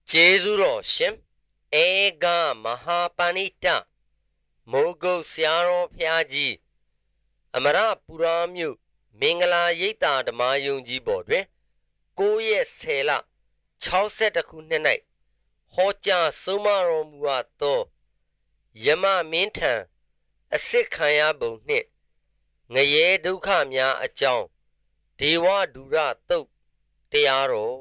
ကျေးဇူးတော်ရှင်ဧကမဟာပဏိတမိုးကုတ်ဆရာတော်ဖျားကြီးအမရပူရာမြို့မင်္ဂလာရိပ်သာဓမ္မယုံကြီးပေါ်တွင်9ရက်10လ62ခုနှစ်၌ဟောကြားဆုံးမတော်မူအပ်သောယမမင်းထံအစစ်ခံရပုံနှင့်ငရဲဒုက္ခများအကြောင်းဒေဝဒုရသုတ်တရားတော်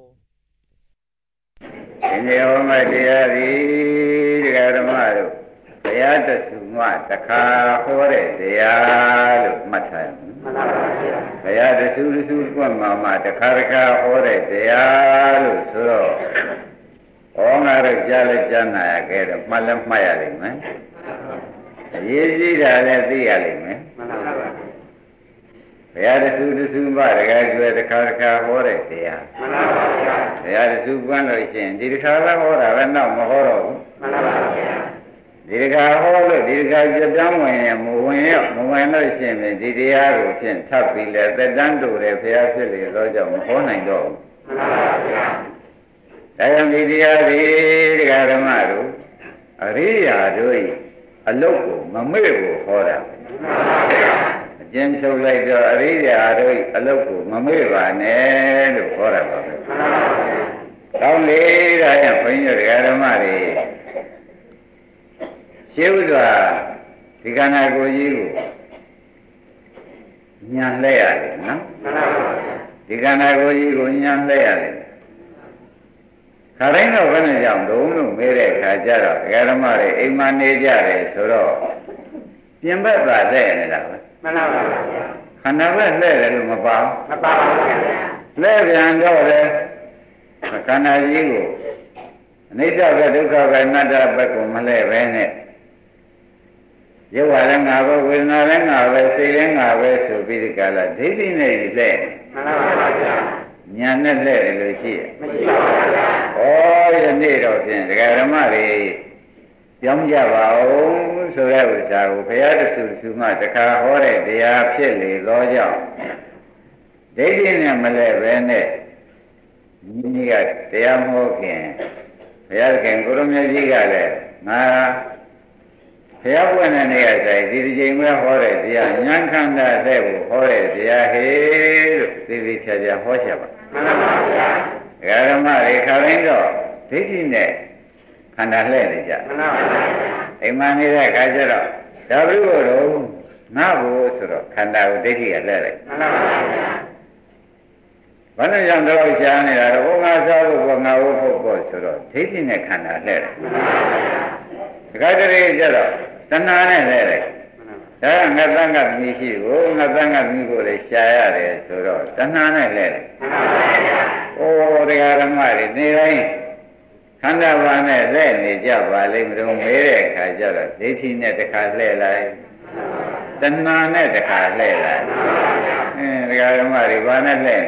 ဒီနေ့ဟောမတရားသည်တရားဓမ္မတို့ဘုရားတဆူမှတခါဟောတဲ့တရားလို့မှတ်ထားရမယ်မှန်ပါဗျာဘုရားတဆူကွတ်မှတခါဟောတဲ့တရားလို့ဆိုတော့ဟောငါတို့ကြားလဲကြားနာရခဲ့တော့မှတ်လဲမှတ်ရလိမ့်မယ်အရေးကြီးတာလည်းသိရလိမ့်မယ်မှန်ပါဗျာဘုရားတဆူမှတခါကျွဲတခါဟောတဲ့တရားမှန်ပါဗျာဘုရားတဆူကွန်းလို့ရှိရင်ဒီတစ်ခါပဲဟောတာပဲနောက်မဟောတော့ဘူးမှန်ပါဗျာဒီတစ်ခါဟောလို့ဒီတစ်ခါပြပြောင်းဝင်ရင်မဝင်လို့ရှိရင်ဒီတရားကိုဖြင့်ထပ်ပြီးလဲသက်တမ်းတူတယ်ဘုရားဖြစ်လေတော့ကြောင့်မဟောနိုင်တော့ဘူးမှန်ပါဗျာဒါကြောင့်ဒီတရားဒီတရားဓမ္မတို့အရိယာတို့ဤအလုတ်ကိုမမေ့ဖို့ဟောတာမှန်ပါဗျာအကျဉ်းချုပ်လိုက်တော့အရိယာတို့အလုတ်ကိုမမေ့ပါနဲ့လို့ဟောတာပါပဲမှန်ပါဗျာကောင်းလေဒါကြောင့်ဘုန်းကြီးတို့ဓမ္မတွေရှင်းဥစွာဒီခန္ဓာကိုယ်ကြီးကိုညံလဲရတယ်နော်မှန်ပါဗျာဒီခန္ဓာကိုယ်ကြီးကိုညံလဲရတယ်ခါတိုင်းတော့ဘယ်နဲ့ကြောင့်ဒုံလို့မေးတဲ့ခါကျတော့ဓမ္မတွေအိမ်မနေကြတယ်ဆိုတော့ပြင်ဘက်သာတဲ့နေတာပဲမှန်ပါဗျာခန္ဓာဘက်လှဲ့တယ်လို့မပါဘူးမပါပါဘူးလှဲ့ပြန်တော့လေခန္ဓာကြီးကိုအနိစ္စပဲဒုက္ခပဲအနတ္တပဲကိုမလှဲ့ပဲနဲ့ရုပ်ဝါလည်းငါပဲဝေဒနာလည်းငါပဲစိတ်လည်းငါပဲဆိုပြီးဒီကလာဒိဋ္ဌိနဲ့လှဲ့မှန်ပါဗျာညာနဲ့လှဲ့တယ်လို့ရှိရဲ့မရှိပါဘူးဗျာဩယနေ့တော့ဖြင့်ဒကာဓမ္မတွေပြောင်းကြပါဦးဆိုတဲ့ဥစ္စာကိုဘုရားတဆူမှတခါဟောတဲ့တရားဖြစ်လေသောကြောင့်ဒိဋ္ဌိနဲ့မလဲပဲနဲ့ညီကတရားမဟုတ်ခင်ဘုရားခင်ကိုရမကြီးကလည်းငါဘုရားပွင့်တဲ့နေရာဆိုင်ဒီချိန်မှာဟောတဲ့တရားဉာဏ်ခန္ဓာတဲ့ကိုဟောတဲ့တရားဟေလို့သိသိချာချာဟောချပါမှန်ပါဗျာဓမ္မတွေခါတိုင်းတော့ဒိဋ္ဌိနဲ့ခန္ဓာလှည့်နေကြမှန်ပါဗျာအိမ်မနေတဲ့ခါကျတော့ဒါဘုရားတော်ငါ့ကိုဆိုတော့ခန္ဓာကိုဒိဋ္ဌိကလှည့်လိုက်မှန်ပါဗျာဘာလို့ကြောင့်တော့ရှားနေတာတော့ဘုငါစားဖို့ဘငါဝဖို့ပေါ့ဆိုတော့ဒိဋ္ဌိနဲ့ခန္ဓာလှည့်တယ်မှန်ပါဗျာဒကာတရေကျတော့တဏှာနဲ့လဲတယ်ဒါကငါသံဃသမီးရှိကိုငါသံဃသမီးကိုလည်းရှားရတယ်ဆိုတော့တဏှာနဲ့လဲတယ်မှန်ပါဗျာဩတရားဓမ္မတွေနေတိုင်းခန္ဓာဘာနဲ့လဲနေကြပါလိမ့်မလို့မေးတဲ့အခါကျတော့ဒိဋ္ဌိနဲ့တစ်ခါလှဲလိုက်တဏှာနဲ့တစ်ခါလှဲလိုက်တရားဓမ္မတွေဘာနဲ့လဲ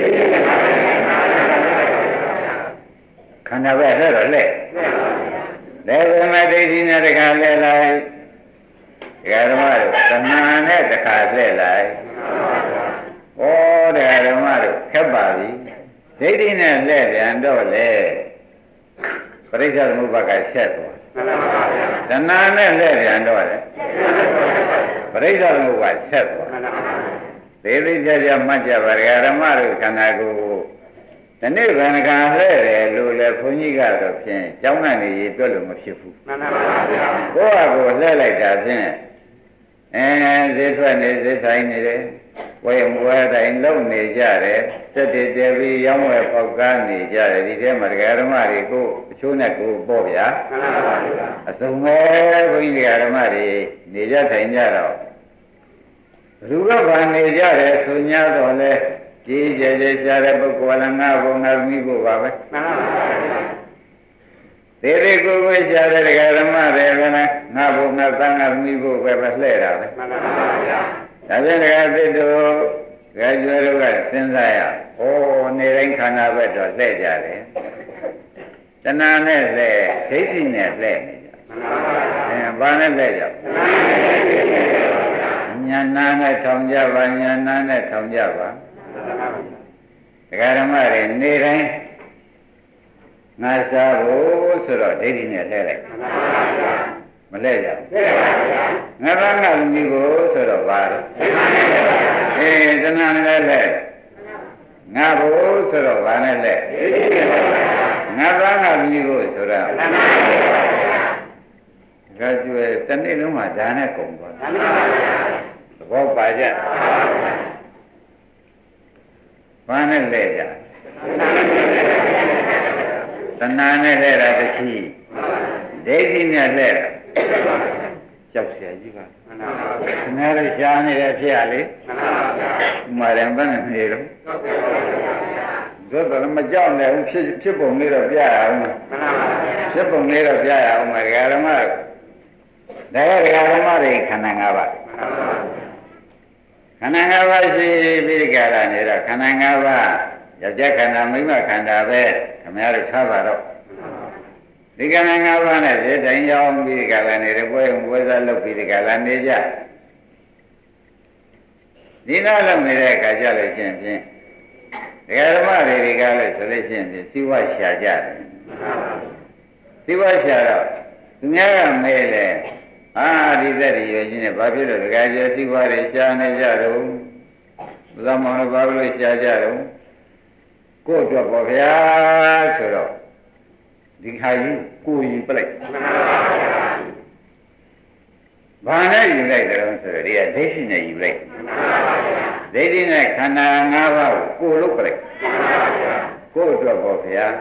ခန္ဓာပဲလဲတော့လဲလည်းဘယ်မှာဒိဋ္ဌိနဲ့တခါလှည့်လိုက်ဒကာဓမ္မတို့သဏ္ဍာန်နဲ့တခါလှည့်လိုက်ဩဒကာဓမ္မတို့ခက်ပါပြီဒိဋ္ဌိနဲ့လှည့်ပြန်တော့လေပရိစ္ဆေသမုပ္ပါကဆက်သွားသဏ္ဍာန်နဲ့လှည့်ပြန်တော့လေပရိစ္ဆေသမုပ္ပါဆက်သွားသေသေးချာချာမှတ်ကြပါဒကာဓမ္မတို့ခန္ဓာကိုယ်ဒီနေ့ဗန္ဒကံလှဲ့တယ်လို့လည်းဘုန်းကြီးကတော့ဖြင့်ကျောင်းကနေရေတွက်လို့မဖြစ်ဘူးမှန်ပါဗျာကိုယ့်ဟာကိုလှဲ့လိုက်တာဖြင့်ဈေးထွက်နေဈေးဆိုင်နေတယ်ဝယ်ဝယ်တိုင်းလုံနေကြတယ်တက်တည်တယ်ပြီးရောင်းဝယ်ပေါက်ကားနေကြတယ်ဒီထဲမှာတရားဓမ္မတွေကိုအချိုးနဲ့ကိုပေါ့ဗျာမှန်ပါဗျာအစုံပဲဘုန်းကြီးတရားဓမ္မတွေနေကြထိုင်ကြတော့ဘုရားကဘာနေကြတယ်ဆို냐တော့လဲကြီးကျယ်ကျယ်ရှားတဲ့ပုဂ္ဂိုလ်လည်းငါဘုံငါမိဖို့ပါပဲမှန်ပါဗျာသေသေးကိုယ်ကိုရှားတဲ့ဒကာဓမ္မတွေကလည်းငါဘုံငါသံဃာမိဖို့ပဲလှဲ့တာပဲမှန်ပါဗျာဒါပြန်ဒကာသစ်တို့ဒကာကျွဲတို့ကစဉ်းစားရဩနေတိုင်းခန္ဓာဘက်တော့လှဲ့ကြတယ်တဏှာနဲ့လှဲ့ဒိဋ္ဌိနဲ့လှဲ့နေကြမှန်ပါဗျာဘာနဲ့လှဲ့ကြညာနာနဲ့ထောင်ကြပါညာနာနဲ့ထောင်ကြပါဒကာဓမ္မတွေနေတိုင်းငါစားဖို့ဆိုတော့ဒိဋ္ဌိနဲ့လှည့်လိုက်မလှည့်ကြဘူးငါသားငါသမီးကိုဆိုတော့ဘာလဲတဏှာနဲ့လှည့်ငါဖို့ဆိုတော့ဘာနဲ့လှည့်ငါသားငါသမီးကိုဆိုတော့ဒါကျွဲတနေ့လုံးမှဒါနဲ့ကုန်သွားသဘောပါကြဘာနဲ့လှည့်ကြတဏှာနဲ့လှည့်တာတစ်ချီဒိဋ္ဌိနဲ့လှည့်တာကြောက်เสียကြီးပါခင်ဗျားတို့ရှားနေတဲ့ဖြစ်ရလေဥမာရင်ဘယ်နဲ့နေတော့တို့တော့မကြောက်နဲ့ဖြစ်ပုံလေးတော့ပြရအောင်ဖြစ်ပုံလေးတော့ပြရအောင်ဓမ္မဓမ္မတွေခန္ဓာ၅ပါးခန္ဓာ၅ပါးရှိပြီးကြတာနေတော့ခန္ဓာ၅ပါးယောက်ျားခန္ဓာမိန်းမခန္ဓာပဲခင်ဗျားတို့ထားပါတော့ဒီခန္ဓာ၅ပါးနဲ့ဒီတိုင်းကြောင်းပြီးကြတာနေတယ်ပွဲစားလုပ်ပြီးကြတာနေကြဒီနာလုပ်နေတဲ့အခါကြလို့ချင်းဖြင့်ဒကာဓမ္မတွေကလည်းဆိုလို့ချင်းဖြင့်စိဝရှာကြတယ်စိဝရှာတော့သူများကမဲလေဒီသက်တွေရွယ်ချင်းနဲ့ဘာဖြစ်လို့ဒကာကျစိဝတွေရှာနေကြတော့ဘုရားမောင်တို့ဘာလို့ရှာကြတော့ကိုယ့်အတွက်ပေါ့ဗျာဆိုတော့ဒီခါကြီးကိုယ်ယူပလိုက်ဘာနဲ့ယူလိုက်တယ်ဆိုတော့ဒီကဒိဋ္ဌိနဲ့ယူလိုက်ဒိဋ္ဌိနဲ့ခန္ဓာ၅ပါးကိုယ်လုတ်ပလိုက်ကိုယ်အတွက်ပေါ့ဗျာ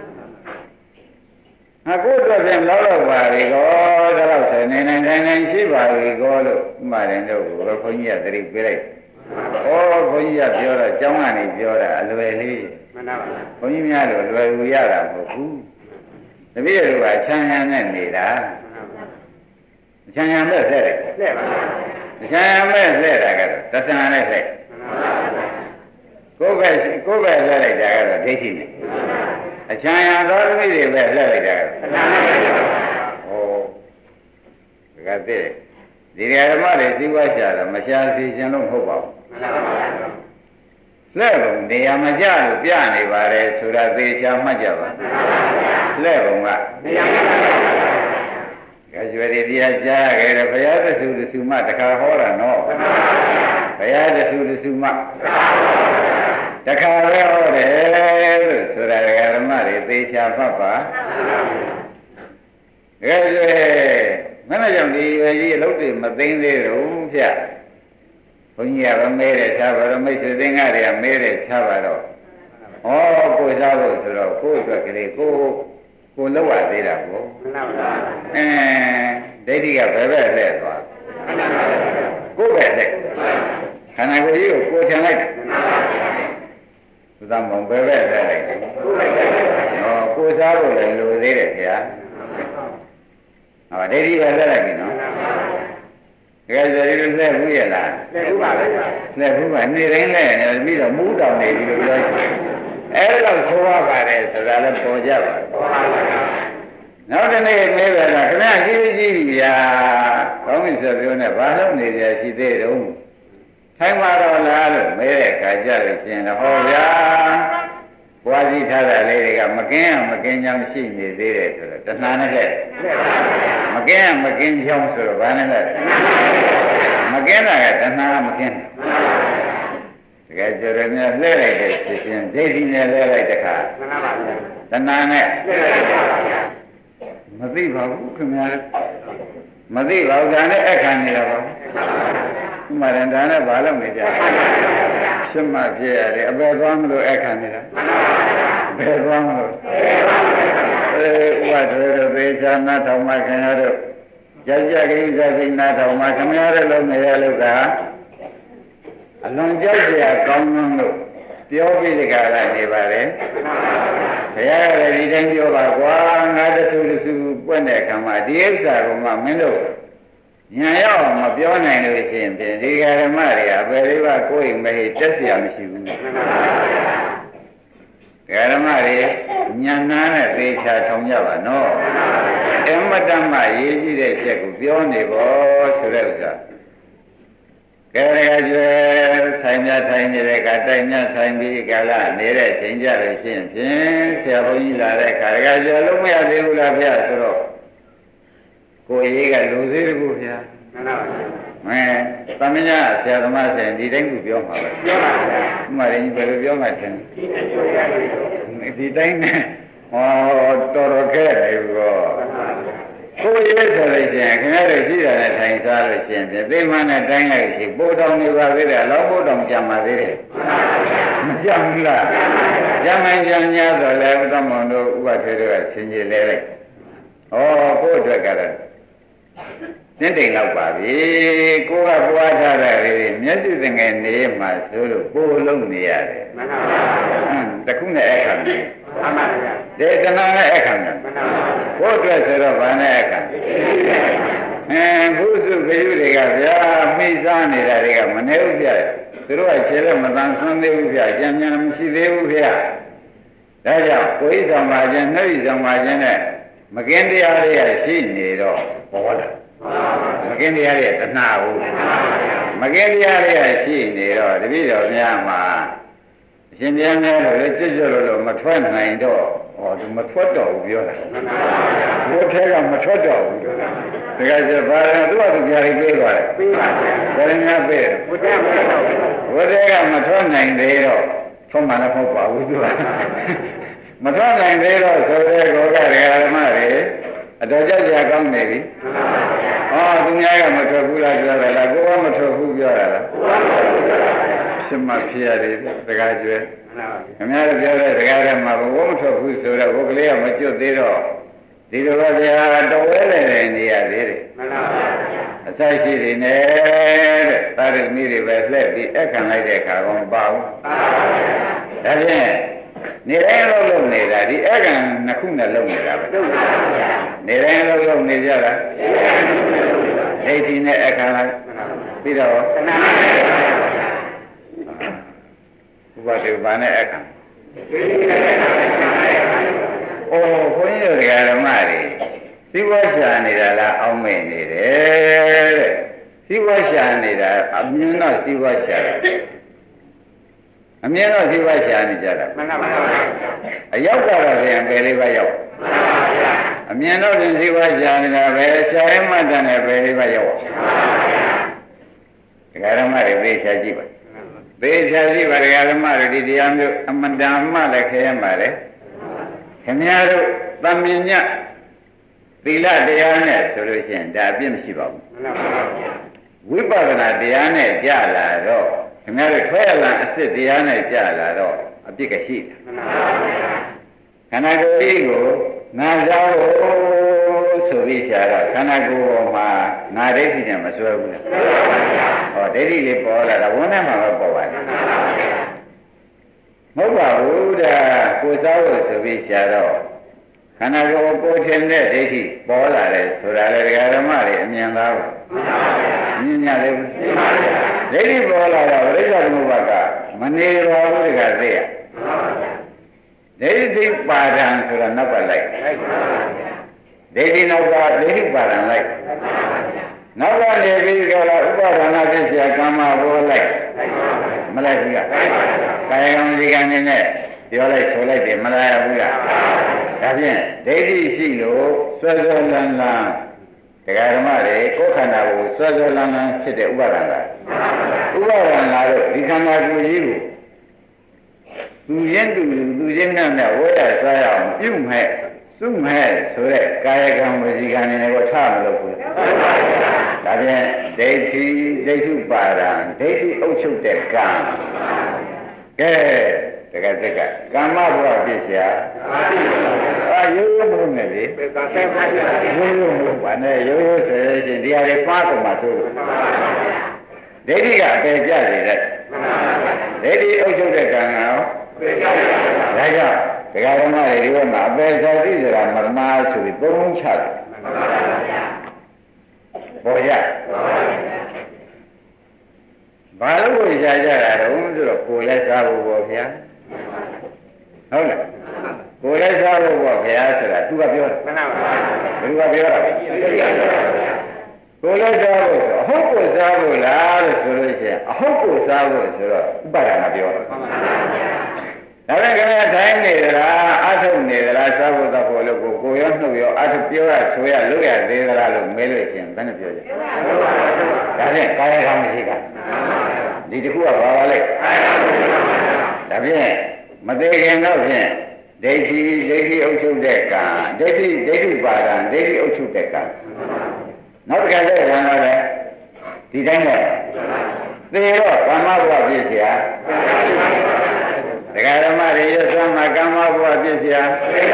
ကိုယ်အတွက်ပြန်လောက်ပါလေကောဒါတော့ဆိုနေနိုင်ရှိပါလေကောလို့ဥမာရင်တို့ဘုန်းကြီးကသတိပေးလိုက်ဘုန်းကြီးကပြောတော့ကျောင်းကနေပြောတာအလွယ်လေးမှန်ပါပါဘုန်းကြီးများလို့လွယ်လူရတာမဟုတ်ဘူးတပည့်တို့ကချမ်းရံနဲ့နေတာချမ်းရံမဲ့လှဲ့တယ်လှဲ့ပါချမ်းရံမဲ့လှဲ့တာကတော့သစ္စာနဲ့လှဲ့ကိုယ်ပဲလှဲ့လိုက်တာကတော့ဒိဋ္ဌိနဲ့အချမ်းရံသောသမီးတွေပဲလှဲ့လိုက်တာကတော့သစ္စာနဲ့လှဲ့ဒါကတည်းဒီဓမ္မတွေသိဝါရှာတော့မရှာစီခြင်းလို့မဟုတ်ပါဘူးလှဲ့ပုံနေရာမကျလို့ပြနေပါတယ်ဆိုတာသေချာမှတ်ကြပါလှဲ့ပုံကနေရာမကျပါဘူးကျွေးတရားကြားခဲ့တယ်ဘုရားသစုတစုမှတခါဟောတာနော်ဘုရားသစုတစုမှတခါပဲဟောတယ်လို့ဆိုတာဓမ္မတွေသေချာမှတ်ပါကျွေးမင်းကြောင့်ဒီရွယ်ကြီးအလုပ်တွေမသိသေးဘူးဗျဘုန်းကြီးကမဲတယ်ထားပါတော့မိတ်ဆွေသင်္ကားတွေကမဲတယ်ထားပါတော့ကိုယ်စားဖို့ဆိုတော့ကိုယ့်အတွက်ကလေးကိုလောက်ရသေးတာကိုမှန်ပါပါဒိဋ္ဌိကဘယ်ဘက်လှည့်သွားကိုယ်ပဲလှည့်ခန္ဓာကိုယ်ကြီးကိုထင်လိုက်တယ်သုသမုံဘယ်ဘက်လှည့်လိုက်ကိုယ်စားဖို့လည်းလိုသေးတယ်ဗျာဒိဋ္ဌိပဲလှည့်လိုက်ပြီနော်ကဲဆိုရင်လှည့်ဘူးရလားလှည့်ဘူးပါပဲလှည့်ဘူးပါနေတိုင်းလှည့်နေပြီးတော့မူးတောင်နေပြီလို့ပြောတယ်အဲ့လိုဆိုရပါတယ်ဆိုတာလည်းပေါ်ကြပါနောက်တစ်နေ့မေးပါလားခင်ဗျာကြီးကြီးပြီဗျာကောင်းပြီဆိုပြောနေဘာလို့နေကြရှိသေးတုံးထိုင်ပါတော့လားလို့မေးတဲ့အခါကျလို့ရှင်တော့ဟောဗျာဘွားကြီးထားတာလေးတွေကမကင်းကြောင်ရှိနေသေးတယ်ဆိုတော့တဏှာနဲ့လက်မကင်းကြောင်ဆိုတော့ဘာနဲ့လက်မကင်းတာကတဏှာမကင်းတကယ်ကြရမြလှည့်လိုက်တဲ့ဖြစ်ချင်းဒိဋ္ဌိနဲ့လှည့်လိုက်တဲ့ခါမှန်ပါပါတဏှာနဲ့မသိပါဘူးခင်ဗျာမသိပါဘူးဒါနဲ့အခါနေတာပါဥမာရန်ဒါနဲ့ဘာလို့နေကြရှင်းမှဖြစ်ရတယ်အပေသွားမလို့အခါနေတာဘယ်သွားမလို့ဥပဒေတို့သေချာနာထောင်မှခင်ဗျားတို့ကြကြကိစ္စကိနာထောင်မှခင်ဗျားတို့လုံးနေရလို့ကအလွန်ကြောက်เสียကောင်းလို့ပြောပြီးတကားကနေပါတယ်ဘုရားကလည်းဒီတိုင်းပြောပါကွာငါတဆူပွင့်တဲ့အခါမှာဒီဥစ္စာကမှမင်းတို့ညာရောက်မပြောနိုင်လို့ရှိရင်ဒီဓမ္မတွေအပေလေးပါကိုယ်မေတက်เสียမရှိဘူးဓမ္မတွေညာနာနဲ့သေချာထောင်ကြပါနော်အမတ္တမရေးကြည့်တဲ့ချက်ကိုပြောနေဖို့ဆိုတဲ့ဥစ္စာကဲရကြွယ်ဆိုင်မြထိုင်နေတဲ့ကတိုင်မြထိုင်ပြီးကလာနေတဲ့ချိန်ကြလို့ရှိရင်ဖြင့်ဆရာဘုန်းကြီးလာတဲ့ခါရကြွယ်လုံးမရသေးဘူးလားဗျာဆိုတော့ကိုယ်ရေးကလူသေးတကူဗျာမှန်ပါပါမဲသမညာဆရာသမားဆင်ဒီတိုင်းကိုပြောမှာပဲပြောပါဗျာဥမာရင်ဘယ်လိုပြောမှထင်ဒီတိုင်းနဲ့ဟောတော်တော်ခဲ့တယ်ကောကိုယ်ရေးဆိုလို့ရှိရင်ခင်ဗျားတို့ရှိတာနဲ့ထိုင်စားလို့ရှိရင်သိမှန်းနဲ့တိုင်းလိုက်ရှိပိုးတောင်နေပါသေးတယ်လောက်ပိုးတောင်ကြံပါသေးတယ်မကြံဘူးလားကြံမှန်ကြံ냐တော့လေဥဒ္ဓမောင်တို့ဥပထေတို့ကဆင်ကြီးလဲလိုက်ဩကိုယ့်အတွက်ကတော့သင်္တိမ်လောက်ပါပြီကိုကပွားထားတဲ့မျက်စိသင်္ကယ်နေမှဆိုလို့ပိုးလုံးနေရတယ်မှန်ပါပါတခုနဲ့အခါနဲ့မှန်ပါဗျာဒေသနာနဲ့အခါနဲ့မှန်ပါပါကိုယ့်အတွက်ဆိုတော့ဗာနဲ့အခါဘုစုခရုတွေကဗျာမိစားနေတာတွေကမနေဘူးဗျာသူတို့ကခြေလက်မတန်ဆွမ်းသေးဘူးဗျာကြံကြံမရှိသေးဘူးဗျာဒါကြောင့်ကိုယ်ဆောင်ပါခြင်းနှုတ်ဆောင်ပါခြင်းနဲ့မကင်းတရားတွေကရှိနေတော့ပေါ်လာမကင်းတရားတွေတဏှာဘူးမကင်းတရားတွေကရှိနေတော့တပည့်တော်များမှာအရှင်ဘုရားများလို့ကြွကြွလို့မထွက်နိုင်တော့ဟောသူမထွက်တော့ဘူးပြောတာဘုထဲကမထွက်တော့ဘူးဒါကြကျဘာလဲသူကသူပြားလေးပြေးသွားတယ်ပြေးပါဘယ်လိုများပြေးဘုထဲမထွက်တော့ဘူးဘုထဲကမထွက်နိုင်သေးတော့ထုံးမှလည်းမဟုတ်ပါဘူးသူကမထွက်နိုင်သေးတော့ဆိုတဲ့ကောကဓမ္မတွေအတော်ကြောက်ကြကောင်းနေပြီဟောသူများကမထွက်ဘူးလားပြောတာလားကိုကမထွက်ဘူးပြောတာလားဖြစ်မှဖြစ်ရတယ်တကားကျွဲခင်ဗျားတို့ပြောတဲ့တကားထဲမှာဘဝမထွက်ဘူးဆိုတော့ဘုကလေးကမကျွတ်သေးတော့ဒီလိုပါဗျာတော်ဝဲနေနေရသေးတယ်မှန်ပါဗျာအစိုက်ရှိနေတယ်တဲ့သာရမီတွေပဲလှည့်ပြီးအခန့်လိုက်တဲ့အခါကမပါဘူးမှန်ပါဗျာဒါဖြင့်နေတိုင်းလုံးနေတာဒီအခန့်နှစ်ခုနဲ့လုံးနေတာပဲနေတိုင်းလုံးနေကြတာဒိဋ္ဌိနဲ့အခန့်လိုက်ပြီးတော့ဥပဒေဘာနဲ့အခန့်အိုးခွင်းရဓမ္မတွေသီဝရှာနေတာလားအောင်းမဲ့နေတယ်တဲ့သီဝရှာနေတာအမြင်တော့သီဝရှာတာအမြင်တော့သီဝရှာနေကြတာမှန်ပါပါအရောက်ကတော့ပြန်ပဲလေးပါရောက်မှန်ပါဗျာအမြင်တော့သီဝရှာနေတာပဲရှာရဲမှတ်တယ်နဲ့ပဲလေးပါရောက်မှန်ပါဗျာဓမ္မတွေသိချကြည့်ပါသိချကြည့်ပါဓမ္မတွေဒီတရားမျိုးအမတန်မှလည်းခဲရမှာလေခင်ဗျားတို့သမ္မြညသီလတရားနဲ့ဆိုလို့ရှိရင်ဒါအပြစ်မရှိပါဘူးမှန်ပါဗျာဝိပဿနာတရားနဲ့ကြာလာတော့ခင်ဗျားတို့ထွက်ရလာအစစ်တရားနဲ့ကြာလာတော့အပြစ်ကရှိတယ်မှန်ပါဗျာခန္ဓာကိုယ်ကြီးကိုငါကြောက်လို့ဆိုပြီးရှာတော့ခန္ဓာကိုယ်ပေါ်မှာငါဒိဋ္ဌိနဲ့မစွဲဘူးလားမှန်ပါဗျာဟောဒိဋ္ဌိလေးပေါ်လာတာဝန်းထဲမှာပဲပေါ်ပါတယ်မှန်ပါဗျာမဟုတ်ပါဘူးဒါကိုယ်စားလို့ဆိုပြီးရှာတော့ခန္ဓာကိုယ်ကိုယ်ထင်တဲ့ဒိဋ္ဌိပေါ်လာတယ်ဆိုတာလေဓမ္မတွေအမြင်သားဘူးမှန်ပါဗျာမြင်ရတယ်ဘူးမှန်ပါဗျာဒိဋ္ဌိပေါ်လာတော့ပရိစ္ဆေသမုပ္ပါကမနေပါဘူးတခါသိရမှန်ပါဗျာဒိဋ္ဌိပါဒံဆိုတာနောက်ကလိုက်လိုက်ပါဗျာဒိဋ္ဌိနောက်ကဒိဋ္ဌိပါဒံလိုက်ပါဗျာနောက်ကနေပြီးကြတော့ဥပါဒနာဖြစ်เสียကမ္မဘောလိုက်မလိုက်ဘူးလားကာယကံဒီကံနေနဲ့ပြောလိုက်ဆိုလိုက်တယ်မလိုက်ဘူးလားဒါဖြင့်ဒိဋ္ဌိရှိလို့ဆွဲဆွဲလန်းလန်းတရားဓမ္မတွေကိုယ်ခန္ဓာကိုဆွဲဆွဲလန်းလန်းဖြစ်တဲ့ဥပါဒနာဥပါဒနာတို့ဒီခန္ဓာကိုယ်ကြီးကိုသူရင်သူချင်းနဲ့ဝဲရစားရအောင်ပြုမဲ့စုမဲ့ဆိုတဲ့ကာယကံဝစီကံနေကိုထားမလို့ဘူးဒါဖြင့်ဒိဋ္ဌိပါဒံဒိဋ္ဌိအုပ်ချုပ်တဲ့ကံကဲတကယ်တကယ်ကမ္မဘဝပြည့်စရာရိုးရိုးမလို့နဲ့လေရိုးရိုးမလို့ပါနဲ့ရိုးရိုးဆိုရင်ဒီဟာတွေပါကုန်မှာဆိုလို့ဒိဋ္ဌိကအပေကြနေတယ်ဒိဋ္ဌိအုပ်ချုပ်တဲ့ကံရောဒါကြောင့်ဒကာဓမ္မတွေဒီဘက်မှာအပေစာတိဆိုတာမရဏဆိုပြီးသုံးလုံးချတယ်ပေါ်ရဘာလို့ကိုရှားကြတာတုံးဆိုတော့ကိုယ်လည်းစားဖို့ပေါ့ဗျာဟုတ်လားကိုယ်လည်းစားဖို့ပေါ့ဗျာဆိုတာသူကပြောတယ်မှန်ပါပါဘယ်သူကပြောတာလဲကိုလည်းစားဖို့ဆိုအဟုတ်ကိုစားဖို့လားလို့ဆိုလို့ရှိရင်အဟုတ်ကိုစားဖို့ဆိုတော့ဥပါဒနာပြောတာဒါနဲ့ခင်ဗျာထိုင်နေသလားအထုတ်နေသလားစားဖို့တော့ဖို့လို့ကိုရောနှုတ်ရောအထုတ်ပြောရဆိုရလို့ရသေးသလားလို့မေးလို့ရှိရင်ဘယ်နဲ့ပြောကြဒါဖြင့်ကာယကံမရှိကဒီတစ်ခုကဘာပါလဲဒါဖြင့်မသေးခင်တော့ဖြင့်ဒိဋ္ဌိအုပ်ချုပ်တဲ့ကံဒိဋ္ဌိပါဒံဒိဋ္ဌိအုပ်ချုပ်တဲ့ကံနောက်တစ်ခါလည်းခံရတယ်ဒီတိုင်းနဲ့သေတော့ကာမဘဝပြည့်စရာဒကာဓမ္မတွေရသမှာကာမဘဝပြည့်စရာ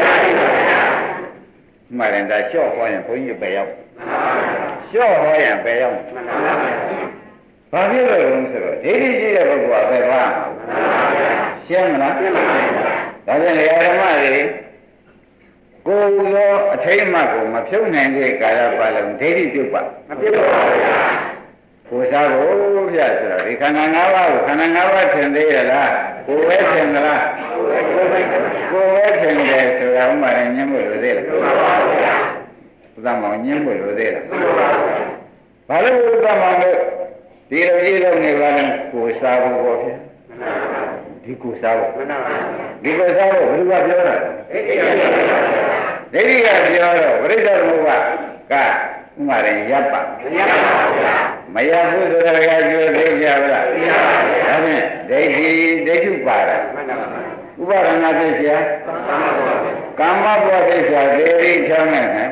မှန်တယ်ဒါလျှော့ဟောရင်ဘုန်းကြီးပဲရောက်လျှော့ဟောရင်ပဲရောက်ဘာဖြစ်လို့လဲဆိုတော့ဒိဋ္ဌိရှိတဲ့ပုဂ္ဂိုလ်ကပဲပါရှင်းမလားဒါပြန်ဒကာဓမ္မတွေကိုယ်ရောအထိတ်မှကိုမဖြုတ်နိုင်တဲ့ကာလပါလုံးဒိဋ္ဌိပြုတ်ပါမပြုတ်ပါဘူးဗျာကိုယ်စားကိုဗျာဆိုတော့ဒီခန္ဓာ၅ပါးကိုခန္ဓာ၅ပါးထင်သေးရလားကိုယ်ပဲထင်သလားကိုယ်ပဲထင်တယ်ဆိုတာဥမာရင်ညင်းဖို့လိုသေးလားမှန်ပါဗျာဥဒ္ဒမောင်ညင်းဖို့လိုသေးလားမှန်ပါဘာလို့ဥဒ္ဒမောင်လို့ဒီလိုကြီးလုံးနေပါလဲကိုယ်စားဖို့ပေါ့ဗျာဒီကိုယ်စားဖို့ဒီကိုယ်စားဖို့ဘယ်သူကပြောတာဒိဋ္ဌိကပြောတော့ပရိစ္ဆေသမုပ္ပါကဥမာရင်ရပ်ပါမရဘူးဆိုတာကပြောသေးကြပါလားဒါဖြင့်ဒိဋ္ဌိပါဒဥပါဒနာဖြစ်เสียကာမဘဝဖြစ်เสียဒေရိချမ်းနဲ့ဩဒါ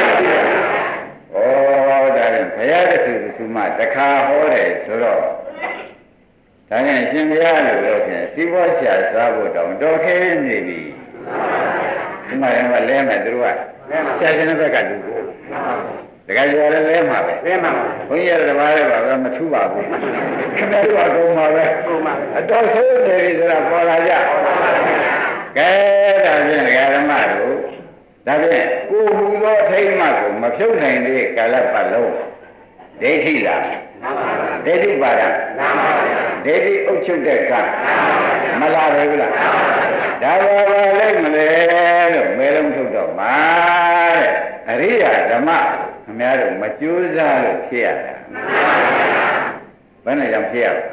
ဖြင့်ဘုရားတခုသူမှတခါဟောတယ်ဆိုတော့ဒါနဲ့ရှင်ဘုရားလို့ပြောဖြင့်စီးပွားရှာစားဖို့တောင်တော်ခဲနေပြီဒီမှာရင်ကလဲမယ်သူတို့ကဆရာရှင်တဲ့ဘက်ကလူကိုတကယ်ကြရတယ်လဲမှာပဲလဲမှာပါဘုန်းကြီးရတဲ့ဘာလဲပါပဲမထူပါဘူးခင်ဗျားတို့ကကုန်ပါပဲကုန်ပါအတော်ဆိုးနေပြီဆိုတာပေါ်လာကြကဲဒါဖြင့်ဒကာဓမ္မတို့ဒါဖြင့်ကိုဟူသောအထိတ်မှကိုမဖြုတ်နိုင်သေးကာလပတ်လုံးဒိဋ္ဌိလားဒိဋ္ဌိပါဒဒိဋ္ဌိအုပ်ချုပ်တဲ့ကမလားပဲဘူးလားဒါပါပါလိုက်မလဲလို့မဲလုံးထုတ်တော့မှာတဲ့အရိယာဓမ္မခင်ဗျားတို့မကြိုးစားလို့ဖြစ်ရတာဘယ်နဲ့ကြောင့်ဖြစ်ရလဲ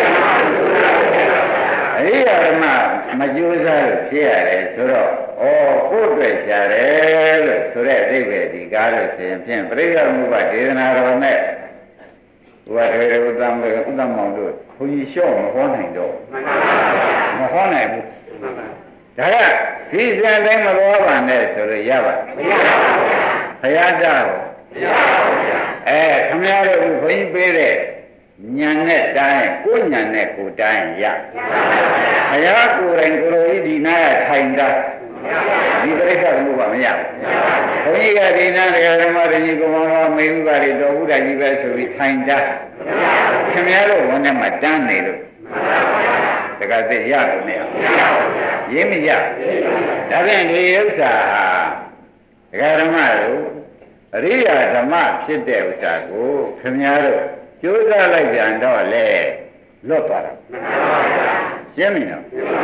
အရိယာဓမ္မမကြိုးစားလို့ဖြစ်ရတယ်ဆိုတော့ဩကိုယ်တွေ့ရှာတယ်လို့ဆိုတဲ့အဓိပ္ပာယ်ဒီကားလို့ဆိုရင်ဖြင့်ပရိစ္ဆေသမုပ္ပါဒေသနာတော်နဲ့ဥပဒေဥဒ္ဒမောင်တို့ဘုန်းကြီးလျှော့မဟောနိုင်တော့မဟောနိုင်ဘူးဒါကဒီစံတိုင်းမတော်ပါနဲ့ဆိုလို့ရပါမရပါဘူးဘုရားကြောက်မရပါဘူးခင်ဗျားတို့ဘုန်းကြီးပေးတဲ့ဉာဏ်နဲ့တိုင်းကိုဉာဏ်နဲ့ကိုတိုင်းရဘုရားကိုယ်တိုင်ကိုယ်လိုဤဒီနာကထိုင်တာဒီပြိဿသမုပ္ပါမရဘူးဘုန်းကြီးကဒီနာတရားဓမ္မတွေကြီးကိုမောင်မေဥပါတွေတော်ဘုရားကြီးပဲဆိုပြီးထိုင်တာခင်ဗျားတို့ဝန်ထဲမှာတန်းနေလို့တကယ်သိရလို့မရဘူးရင်းမရဒါဖြင့်ဒီဥစ္စာဒကာဓမ္မတို့အရိယာဓမ္မဖြစ်တဲ့ဥစ္စာကိုခင်ဗျားတို့ကျိုးစားလိုက်ပြန်တော့လေလွတ်သွားတာရှင်းပြီနော်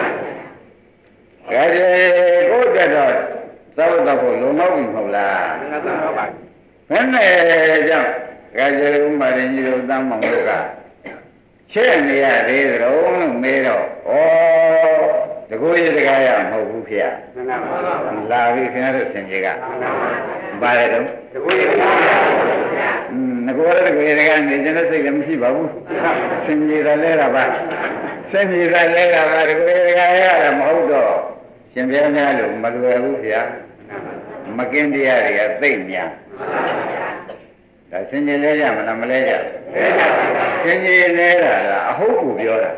ဒါကြေကိုယ်တက်တော့သောက်တော့ဖို့လုံလောက်ပြီမဟုတ်လားဘယ်နဲ့ကြောင့်ဒါကြေဥမာရင်ကြီးတို့တမ်းမောင်တို့ကချဲ့နေရသေးသလုံးလို့မေးတော့တကူရတကားရမဟုတ်ဘူးဖေ။လာပြီခင်ဗျားတို့သင်ကြီးကဘာလဲတော့တကူရတကားငကိုရတကူရတကားနေခြင်းနဲ့စိတ်လည်းမရှိပါဘူး။သင်ကြီးလည်းလဲတာပါ။သင်ကြီးလည်းလဲတာပါတကူရတကားရတာမဟုတ်တော့ရှင်ပြများလို့မလွယ်ဘူးဖေ။မကင်းတရားတွေကသိမ့်များ။ဒါသင်ကြီးလဲကြမလားမလဲကြ။လဲကြပါဘူး။သင်ကြီးလဲတာကအဟုတ်ကိုပြောတာ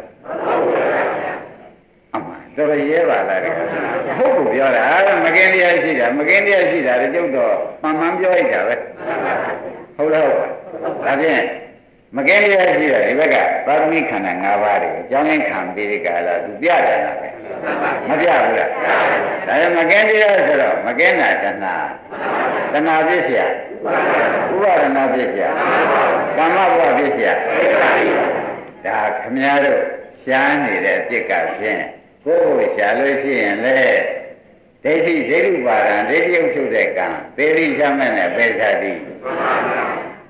။အမှန်တော်ရဲပါလားတဲ့ဟုတ်ကိုပြောတာမကင်းတရားရှိတာမကင်းတရားရှိတာတကျုပ်တော့မှန်ပြောလိုက်တာပဲဟုတ်လားဒါဖြင့်မကင်းတရားရှိတာဒီဘက်ကသာသမီခန္ဓာ၅ပါးတွေအကြောင်းရင်းခံပြီးဒီကလာသူပြတယ်လားပဲမပြဘူးလားဒါပေမဲ့မကင်းတရားဆိုတော့မကင်းတာတဏှာပြည့်เสียဥပါဒနာပြည့်เสียကာမဘဝပြည့်เสียဒါခမည်းတော်ရှားနေတဲ့အပြစ်ကဖြင့်ကိုယ်ကိုရှားလို့ရှိရင်လေဒိဋ္ဌိပါဒံဒိဋ္ဌိဥချုပ်တဲ့ကံသေရိချမဲ့နဲ့ပဲသာတိ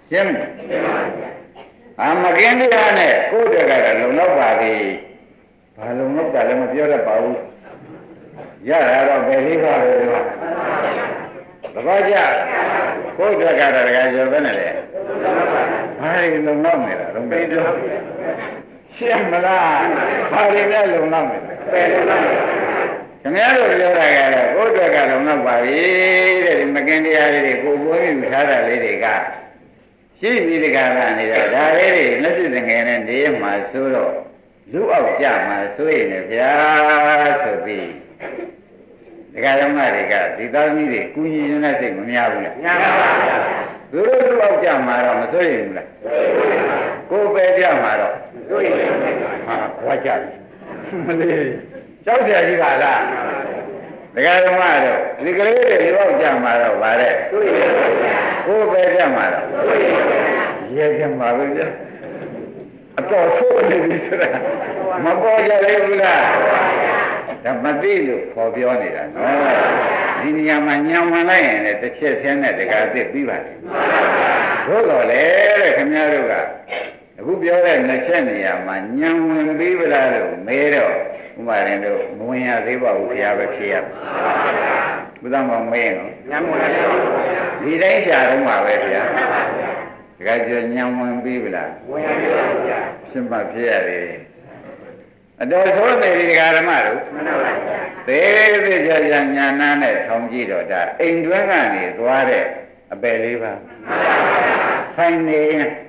ရှင်းမကင်းတရားနဲ့ကိုယ်တက်ကလည်းလုံလောက်ပါပြီဘာလုံလောက်တာလည်းမပြောတတ်ပါဘူးရတာတော့ဘယ်လေးပါပဲဒီမှာသဘောကျကိုယ်တက်ကတော့တကယ်ပြောပဲနဲ့လေဘာလို့လုံလောက်နေတာတော့ပြီးတော့ရှင်းမလားဘာလို့လဲလုံလောက်နေပဲလုံလောက်ခင်ဗျားတို့ပြောတာကတော့ကိုယ်တက်ကလုံလောက်ပါပြီတဲ့ဒီမကင်းတရားလေးတွေကိုယ်ပေါ်ယူထားတာလေးတွေကရှိပြီးဒီကရနေတာဒါလေးတွေလက်ရှိငယ်နဲ့နေမှာဆိုတော့လူအောက်ကြမှာဆိုရင်လည်းဗျာဆိုပြီးဒီကရမတွေကဒီသားသမီးတွေကုညီနေတဲ့စိတ်မများဘူးလားများပါဗျာသူတို့လူအောက်ကြမှာတော့မဆိုရင်ဘူးလားကိုယ်ပဲကြမှာတော့ဆိုရင်ဟာဘွားကြပြီမလေးကြောက်เสียရှိပါလားဒကာဓမ္မတို့ဒီကလေးတွေလောက်ကြမှာတော့ဗါတဲ့ကိုယ်ပဲကြမှာတော့ရဲကြမှာပဲဗျာအတော်ဆိုးနေပြီဆိုတာမပေါ်ကြလေဘူးလားဒါမသိလို့ခေါ်ပြောနေတာနော်ဒီနေရာမှာညံဝင်လိုက်ရင်လည်းတစ်ချက်ချင်းနဲ့တကားအစ်ပြီးပါတယ်သို့တော်လေတဲ့ခင်ဗျားတို့ကအခုပြောတဲ့နှစ်ချက်နေရာမှာညံဝင်ပြီးပလားလို့မဲတော့ဥပမာရင်တို့မဝင်ရသေးပါဘူးခင်ဗျားပဲဖြေရမယ်ဘုရားမောင်မဲနော်ညံဝင်ဒီတိုင်းရှာတော့မှာပဲခင်ဗျာတကယ်ကြညံဝင်ပြီးပလားဝင်ရပါဘူးဗျာရှင်းပါဖြစ်ရတယ်အတော်ဆိုးနေဒီဃာရမတို့သေးသေးကြကြညာနာနဲ့ထောင်ကြည့်တော့ဒါအိမ်တွင်းကနေသွားတဲ့အပယ်လေးပါဆိုင်နေ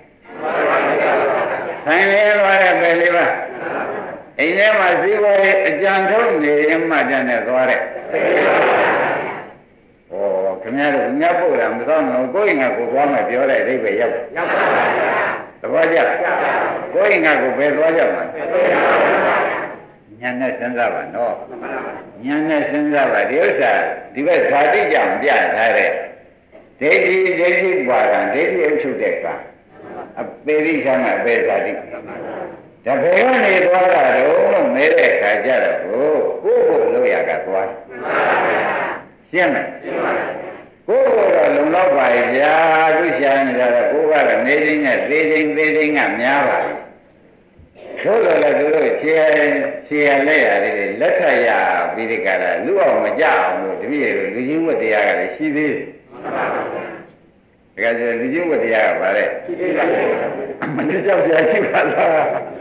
သွားတဲ့အပယ်လေးပါအိမ်ထဲမှာစည်းဝါးရေးအကြံထုတ်နေရင်မှတန်းနဲ့သွားတဲ့ဟောခင်ဗျားတို့ညပို့တာမသောတော့ကိုယ်ငါကိုသွားမယ်ပြောတဲ့အဓိပ္ပာယ်ရောက်ပါဗျာသဘောကျကိုယ်ငါကိုဘယ်သွားကြမှာညာနဲ့စဉ်းစားပါနော်ညာနဲ့စဉ်းစားပါဒီဥစ္စာဒီဘက်ဇာတိကြောင့်ပြထားတဲ့ဒိဋ္ဌိပွားကံဒိဋ္ဌိအုပ်ချုပ်တဲ့ကံအပေရိသနာအပေဇာတိဒါဘယ်ကနေသွားတာတော့မဲတဲ့ခါကြတော့ကိုယ်လို့ရကသွားရှင်းမယ်ကိုယ်ကတော့လုံလောက်ပါရဲ့ဗျာသူရှာနေကြတော့ကိုယ်ကတော့နေတိုင်းနဲ့သေးတိုင်းကများပါလေသို့တော်လည်းသူတို့ခြေရလက်ရတယ်လက်ထရပြီးဒီကရလူအောင်မကြအောင်လို့တပည့်တွေလူကြီးဝတ်တရားကလည်းရှိသေးတယ်တကယ်ဆိုလူကြီးဝတ်တရားကဗါတဲ့ရှိသေးပါမင်းကြောက်စရာရှိပါလား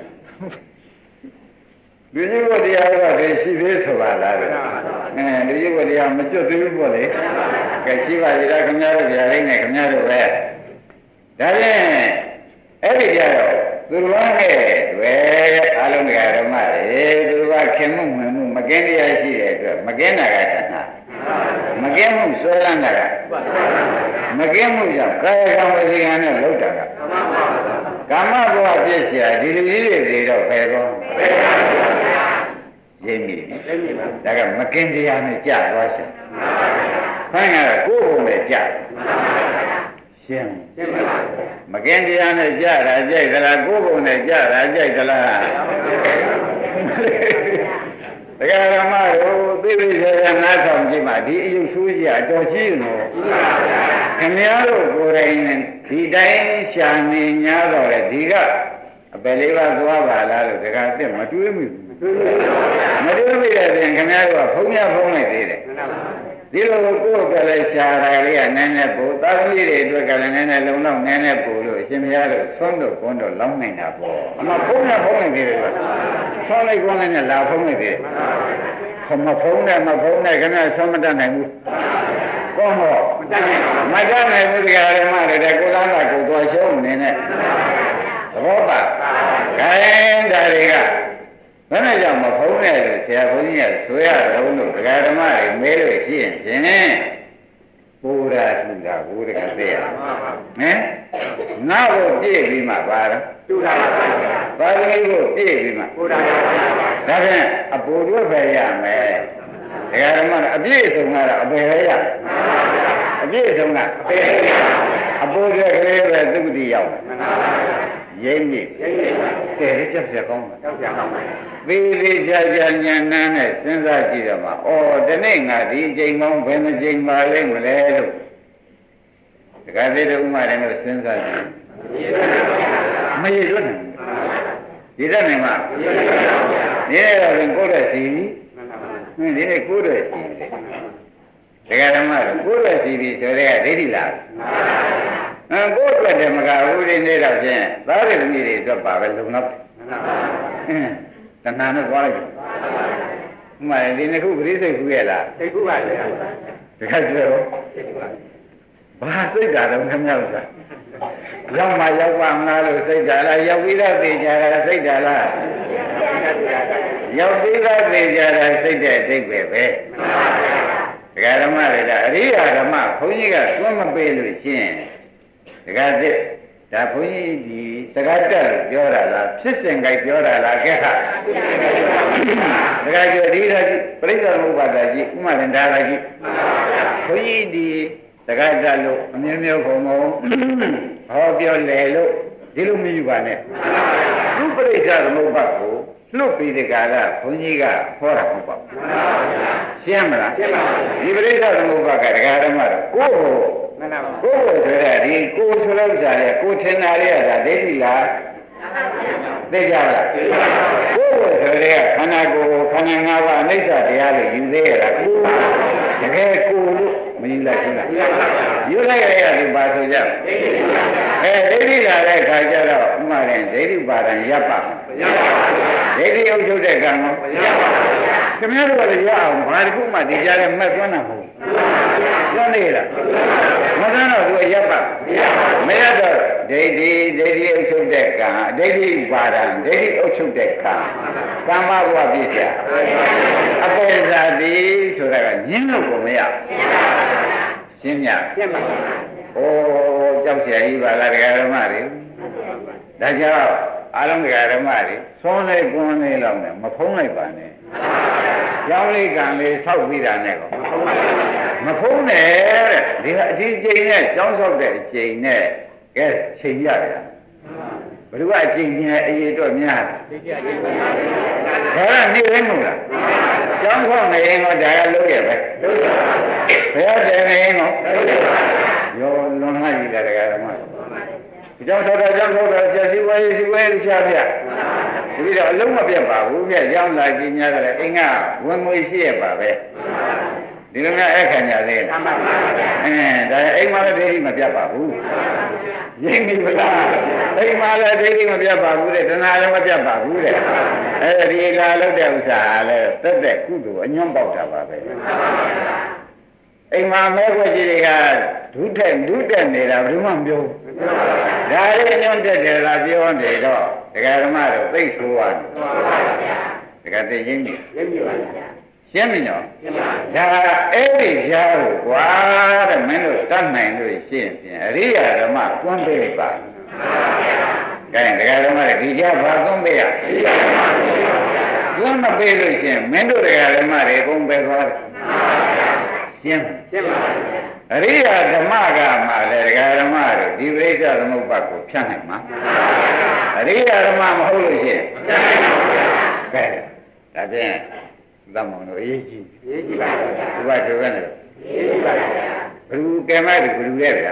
လူကြီးဝတ်တရားကလည်းရှိသေးဆိုပါလားလူကြီးဝတ်တရားမကျွတ်သေးဘူးပေါ့လေကဲရှိပါသေးလားခင်ဗျားတို့ဗျာလေးနဲ့ခင်ဗျားတို့ပဲဒါဖြင့်အဲ့ဒီကြတော့သူတော်နဲ့တွေ့အားလုံးကဓမ္မတွေသူတော်ခင်မှုဝင်မှုမကင်းတရားရှိတဲ့အတွက်မကင်းတာကတဏှာမကင်းမှုဆွဲလန်းတာကမကင်းမှုကြောင့်ကာယကံဝစီကံနဲ့လောက်တာကကာမဘဝပြည့်စရာဒီလူကြီးတွေတော့ဖယ်တော့ရင်းမိဒါကမကင်းတရားနဲ့ကြာသွားရှင်ခိုင်းရတာကိုယ်ပုံနဲ့ကြာရှင်းမကင်းတရားနဲ့ကြတာကြိုက်သလားကိုယ်ပုံနဲ့ကြတာကြိုက်သလားတရားဓမ္မကိုသိသိချာချာနားထောင်ကြည့်မှဒီအယုဆိုးကြီးအတော်ကြီးလို့ခင်ဗျားတို့ကိုယ်တိုင်ဒီတိုင်းရှာနေ냐တော့လေဒီကအပယ်လေးပါသွားပါလားလို့တခါအစ်မတွေးမိဘူးမတွေးမိတဲ့ပြင်ခင်ဗျားတို့ကဖုံးလိုက်သေးတယ်ဒီလိုကိုယ်ကလည်းရှားတာလေးကနည်းနည်းပို့သာသမီတွေအတွက်ကလည်းနည်းနည်းလုံလောက်နည်းနည်းပို့လို့အရှင်ဘုရားတို့ဆွမ်းတို့ကွန်းတို့လောင်းနိုင်တာပေါ့အမဖုံးလိုက်သေးတယ်ဆွမ်းလိုက်ကွန်းလိုက်နဲ့လာဖုံးလိုက်သေးတယ်မဖုံးနဲ့ခင်ဗျားဆွမ်းမတတ်နိုင်ဘူးကောင်းတော့မတတ်နိုင်ဘူးတရားဓမ္မတွေကိုယ်ကလာကိုယ်သွားရှုံးနေနဲ့သဘောပါခိုင်းတာတွေကဘယ်နဲ့ကြောင့်မဖုံးနဲ့လို့ဆရာဘုန်းကြီးကဆိုရတော့လို့ဒကာဓမ္မတွေမဲလို့ရှိရင်ဖြင့်ပူရာထူတာဘုရားသိရဟမ်နာ့ကိုပြည့်ပြီးမှပါတော့ထူတာပါဠိကိုပြည့်ပြီးမှပူတာဒါဖြင့်အပူတို့ပဲရမယ်ဒကာဓမ္မအပြည့်စုံကတော့အပေရရအပြည့်စုံကအပေအပူတွေကလေးပဲသုတိရောက်ရင်းမိတဲ့ရချက်ပြကောင်းတာသေးချာချာဉာဏ်နဲ့စဉ်းစားကြည့်တော့မှဩဒီနေ့ငါဒီအချိန်ပေါင်းဘယ်နှချိန်ပါလိမ့်မလဲလို့ cái gì đâu mà để nó sinh ra mấy đứa này gì đó này mà thế là mình cố được gì thế này cố được gì cái mà cố được gì thì cho đấy để đi làm cố được thì mà cái cố đi đây đâu chứ đó là cái gì đó bảo vệ luôn nó thành ra nó quá rồi mà đi này cũng biết sự việc là cái cũng vậy cái gì đó baစိတ်ဓာတ်တော့ခမြောက်တာရောက်မှရောက်ပါမလားလို့စိတ်ဓာတ်လားရောက်ပြီးတော့သိကြတာစိတ်ဓာတ်လားရောက်ပြီးတော့သိကြတာစိတ်တဲ့အတိတ်ပဲဒကာဓမ္မတွေကအရိယာဓမ္မဘုန်းကြီးကသွမ်းမပေးလို့ရှင်းဒကာသစ်ဒါဘုန်းကြီးဒီစကားတက်လို့ပြောတာလားဖြစ်စဉ်ကြိုက်ပြောတာလားကဲခါဒကာကျော်ဒီလာကြီးပြိဿသမုပ္ပါဒကြီးဥမရန္တာကြီးဘုန်းကြီးဒီတက္ကသလို့အမျိုးမျိုးဘုံဘုံဟောပြောလေလို့ဒီလိုမယူပါနဲ့သူပရိစ္ဆသမုပ္ပါဒ်ကိုလွတ်ပြီးဒီကာလဘုန်းကြီးကဟောတာမဟုတ်ပါဘူးရှင်းမလားရှင်းပါပြီဒီပရိစ္ဆသမုပ္ပါဒ်ကတရားဓမ္မတော့ကိုယ့်ကိုမှန်ပါပါကိုယ့်ကိုဆိုတဲ့ဒီကိုယ်ဆိုလို့ဥစ္စာလေကိုယ်ထင်တာလေးကဒါဒိဋ္ဌိလားသိကြလားကိုယ့်ကိုဆိုတဲ့ခန္ဓာကိုယ်ခန္ဓာ၅ပါးအနိစ္စတရားလို့ယူသေးရလားကိုယ်တကယ်ကိုယ်လို့မယူလိုက်ဘူးလားယူလိုက်ရတဲ့ဒီပါဆိုကြဒိဋ္ဌိလာတဲ့ခါကျတော့ဥမာရင်ဒိဋ္ဌိပါဒံရပ်ပါမရပါဘူးဒိဋ္ဌိအုပ်ချုပ်တဲ့ကံကိုမရပါဘူးခင်ဗျားတို့ကလည်းရအောင်ဘာတစ်ခုမှဒီကြားထဲမှတ်သွန်းတာမဟုတ်ဘူးသွန်းနေလားမသွန်းတော့သူရပ်ပါမရတော့ဒိဋ္ဌိအုပ်ချုပ်တဲ့ကံဒိဋ္ဌိပါဒံဒိဋ္ဌိအုပ်ချုပ်တဲ့ကံကမ္မဘဝပြည့်စရာအပေဇာတိဆိုတာကညင်းလို့ကိုမရရှင်းညရှင်းပါဘူး။အိုးကြောက်เสียကြီးပါလားတရားဓမ္မတွေ။ဒါကြောင့်အားလုံးတရားဓမ္မတွေသွန်းလေးကွန်းလေးလောက်နဲ့မဖုံးလိုက်ပါနဲ့။ကြောင်းလေးကံလေးဆောက်ပြီးတာနဲ့ကောမဖုံးနဲ့တဲ့ဒီအဒီချိန်နဲ့ကြောင်းဆောက်တဲ့အချိန်နဲ့ကဲချိန်ရတယ်။ဘယ်သူကအချိန်ချင်းအရေးတော့များတယ်။ဒါကနေရင်းမလား။ကြောင်းဆောက်နေရင်တော့ဒါကလုံးရပဲ။ဘယ်ရတယ်နေရင်တော့ရောလွန်လာကြီးတယ်တရားဓမ္မဒီကြောင့်သောတာကြောင့်သောတာကျက်စီဝဲစီဝဲရှားပြဒီတော့အလုံးမပြတ်ပါဘူးပြကြောင်းလာကြီးများတယ်အိမ်ကဝင်ငွေရှိရပါပဲဒီလိုများအခန့်ညာသေးလားဒါအိမ်မှာလည်းဒိဋ္ဌိမပြတ်ပါဘူးရင်းပြီလားအိမ်မှာလည်းဒိဋ္ဌိမပြတ်ပါဘူးတဲ့တဏှာလည်းမပြတ်ပါဘူးတဲ့အဲဒီလာလို့တဲ့ဥစ္စာလည်းတက်တဲ့ကုသိုလ်အညွန့်ပေါက်တာပါပဲအိမ်မှာမဲခွက်ကြီးတွေကဒုတက်နေတာဘယ်သူမှမပြောဘူးဒါလေးညွန့်တက်တယ်လားပြောနေတော့ဒကာဓမ္မတို့သိဆိုးရတယ်ဒကာသိရင်းပြီပါရှင်းပြီနော်ဒါအဲ့ဒီကြားကိုကွာတဲ့မင်းတို့တတ်နိုင်လို့ရှင်းပြင်အရိယာဓမ္မသွန်းပေးပါကဲဒကာဓမ္မတွေဒီကြားဘာသွန်းပေးရသွန်းမပေးလို့ရှင်းမင်းတို့ဒကာဓမ္မတွေအကုန်ပဲသွားတယ်ရှင်းပါအရိယာဓမ္မကမှလည်းဒကာဓမ္မတွေဒီပရိစ္ဆသမုပ္ပါဒ်ကိုဖြတ်နိုင်မှာအရိယာဓမ္မမဟုတ်လို့ရှင်းကဲဒါဖြင့်သမုံတို့အရေးကြီးပါဘုရားတို့ပဲနဲ့ဘလူကဲမဲ့ဘလူရဲ့ဗျာ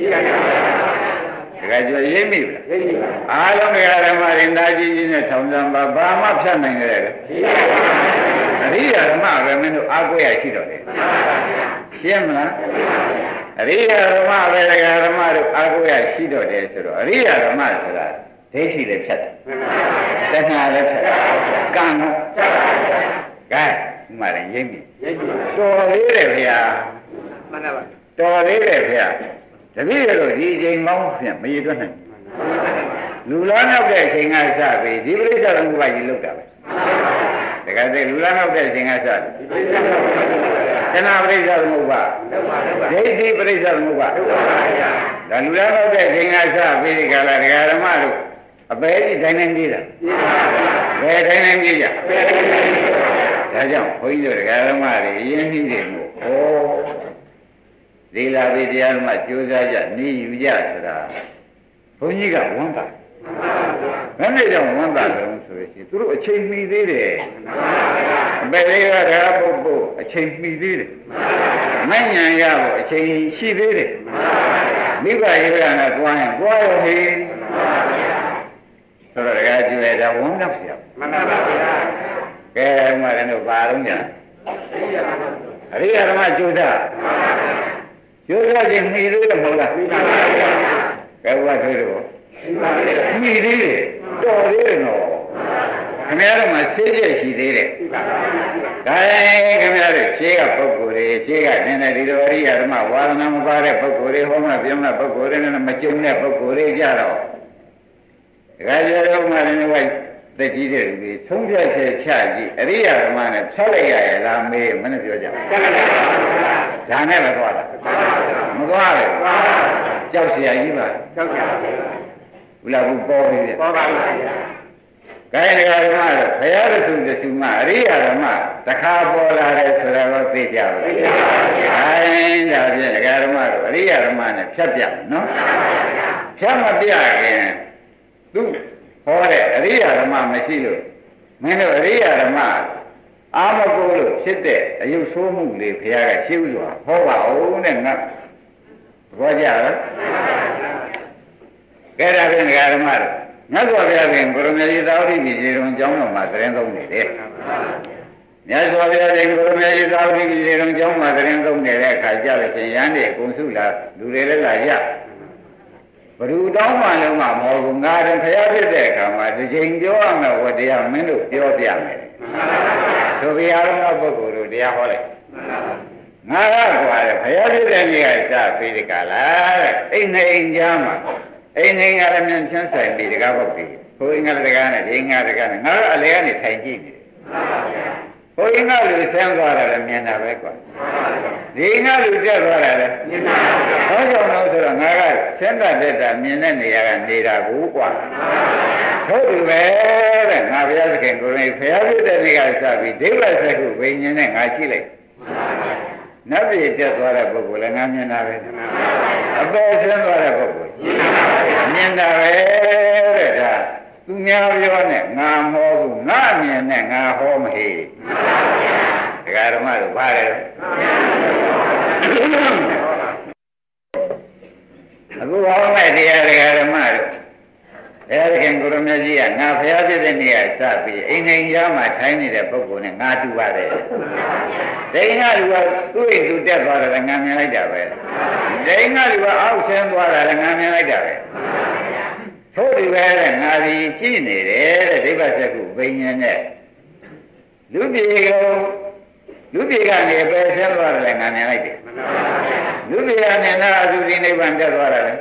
ဒကာကျော်ရေးမိလားအားလုံးဒကာဓမ္မတွေနာကြည့်ချင်းနဲ့ထောင်စံပါဘာမှဖြတ်နိုင်ကြတယ်အရိယာဓမ္မပဲမင်းတို့အားကိုးရရှိတော့တယ်ရှင်းမလားအရိယာဓမ္မပဲဒကာဓမ္မတို့အားကိုးရရှိတော့တယ်ဆိုတော့အရိယာဓမ္မဆိုတာဒိဋ္ဌိလည်းဖြတ်တယ်တဏှာလည်းဖြတ်တယ်ကံလည်းဖြတ်တယ်ကဲဒီမှာလည်းရိပ်ပြီတော်သေးတယ်ဗျာမှန်ပါပါတော်သေးတယ်ဗျာတပည့်တို့ဒီအချိန်မောင်းဖြင့်မရတွက်နိုင်လူလားနောက်တဲ့အချိန်ကစပြီးဒီပရိစ္ဆေသမုပ္ပါဒ်ကြီးလောက်တာပဲတကယ်တည်းလူလားနောက်တဲ့အချိန်ကစပြီးတဏှာပရိစ္ဆေသမုပ္ပါဒ်ဒိဋ္ဌိပရိစ္ဆေသမုပ္ပါဒ်ဒါလူလားနောက်တဲ့အချိန်ကစပြီးဒီကလာဒကာဓမ္မတို့အပေကြီးတိုင်းတိုင်းပြေးတာဘယ်တိုင်းတိုင်းပြေးကြဒါကြောင့်ဘုန်းကြီးတို့တရားဓမ္မတွေအရင်နှီးတယ်မို့ဩဒီလာပြီတရားဓမ္မကြိုးစားကြနေယူကြဆိုတာဘုန်းကြီးကဝမ်းသာဘယ်နဲ့ကြောင့်ဝမ်းသာတယ်ဆိုလို့ရှိရင်သူတို့အချိန်မီသေးတယ်အပေလေးကဓာတ်ပုတ်ပုတ်အချိန်မီသေးတယ်မဉ္ဇဉ်ရဖို့အချိန်ရှိသေးတယ်မိဘရေကနဲ့တွားရင်တွားရောဟိဆိုတော့တကယ်ကြည့်ရတာဝမ်းတော့ဖြစ်မှန်ပါဗျာကဲမှလည်းဘာလုံးညာအရိယာဓမ္မကျိုးစားကျိုးစားခြင်းမိသေးတယ်မဟုတ်လားကဲဘာထွေးတော့မိသေးတယ်တော်သေးတယ်နော်ခင်ဗျားတို့မှာဆေးကျက်ရှိသေးတယ်ဒါရင်ခင်ဗျားတို့ရှင်းကပုဂ္ဂိုလ်တွေရှင်းကနည်းနည်းဒီလိုအရိယာဓမ္မဝါဒနာမပါတဲ့ပုဂ္ဂိုလ်တွေဟောမှပြောမှပုဂ္ဂိုလ်တွေနဲ့မကျုံတဲ့ပုဂ္ဂိုလ်တွေကြတော့ဒကာကျော်တို့မှလည်းဝိုက်သက်ကြီးတဲ့လူတွေသုံးပြချက်ချကြည့်အရိယာဓမ္မနဲ့ဆက်လိုက်ရရဲ့လားမေးမနဲ့ပြောကြဘူးဒါနဲ့ပဲသွားတာမသွားဘူးကြောက်เสียကြီးပါကြောက်ကြဘူးလားဘူးပေါ်နေတယ်ပေါ်ပါဘူးခိုင်းတရားဓမ္မတော့ဘုရားရစုတစုမအရိယာဓမ္မတခါပေါ်လာတယ်ဆိုတာတော့သိကြပါဘူးခိုင်းဒါဖြင့်တရားဓမ္မတော့အရိယာဓမ္မနဲ့ဖြတ်ပြနော်ဖြတ်မပြခင်သူဟောတဲ့အရိယာဓမ္မမရှိလို့မင်းတို့အရိယာဓမ္မအာမကိုလို့ဖြစ်တဲ့အယုဆိုးမှုလေးဘုရားကရှင်းဥစွာဟောပါဦးနဲ့ငါဘောကြလားကဲဒါဖြင့်တရားဓမ္မတော့မြတ်စွာဘုရားရှင်ကိုရမေကြီးသာဝတိပြည်ခြေတော်ကျောင်းတော်မှာသတင်းသုံးနေတယ်မြတ်စွာဘုရားရှင်ကိုရမေကြီးသာဝတိပြည်ခြေတော်ကျောင်းမှာသတင်းသုံးနေတဲ့အခါကျတော့ရှင်ရန်တွေအကုန်စုလာလူတွေလည်းလာကြဘ누구တောင်းမှလုံးမမဟုတ်ဘူးငါတို့ဖျားဖြစ်တဲ့အခါမှာတစ်ချိန်ပြောရမယ်ဝတရားမင်းတို့ပြောပြမယ်ဆိုဘုရားတော်ပုဂ္ဂိုလ်တို့တရားဟောလိုက်ငါကကွာတယ်ဖျားဖြစ်တဲ့နေ့ကစပြီးဒီကလာတဲ့အိမ်နဲ့အိမ်ကြားမှာအိမ်နဲ့ကလည်းမြန်ချမ်းဆိုင်ပြီးတကားပုတ်ပြီးဘုရင်ကလည်းတကားနဲ့ဒီငါတကားနဲ့ငါတို့အလဲကနေထိုင်ကြည့်နေတယ်ဘုရင်ကလူဆင်းသွားတယ်မြင်တာပဲကွာဒီငါလူတက်သွားတယ်မြင်တာဟောကြောင့်လို့ဆိုတော့ငါကဆင်းတတ်တာမြင်တဲ့နေရာကနေတာကိုကွာဟုတ်ပြီပဲတဲ့ငါဘုရားသခင်ကိုယ်တိုင်ဖျားပြတဲ့နေ့ကစပြီးဒိဗ္ဗစကုဝိညာဉ်နဲ့ငါရှိလိုက်နတ်ပြည်တက်သွားတဲ့ပုဂ္ဂိုလ်လည်းငါမြင်တာပဲအပေဆင်းသွားတဲ့ပုဂ္ဂိုလ်မြင်တာပဲတဲ့ဒါသူများပြောနဲ့ငါမဟောဘူးငါမြင်နဲ့ငါဟောမဟေးဒကာဓမ္မတို့ဘာလဲအခုဟောမဲ့တရားဒကာဓမ္မတို့ဘုရားခင်ကိုရမကြီးကငါဖျားဖြစ်တဲ့နေရာစပြီးအိမ်ငိမ်ကြားမှာထိုင်နေတဲ့ပုဂ္ဂိုလ်နဲ့ငါတူပါတယ်ဒိဋ္ဌိလူကသူ့အိမ်သူတက်သွားတယ်ငါမြင်လိုက်တာပဲဒိဋ္ဌိလူကအောက်ဆင်းသွားတာလည်းငါမြင်လိုက်တာပဲထို့ဒီပဲတဲ့ငါဒီကြည့်နေတယ်တဲ့ဒိဗ္ဗစကုဘိညာဉ်နဲ့လူပြေကနေပဲဆင်းသွားတယ်လည်းငါမြင်လိုက်တယ်လူပြေကနေနာအသုတိနိဗ္ဗာန်တက်သွားတယ်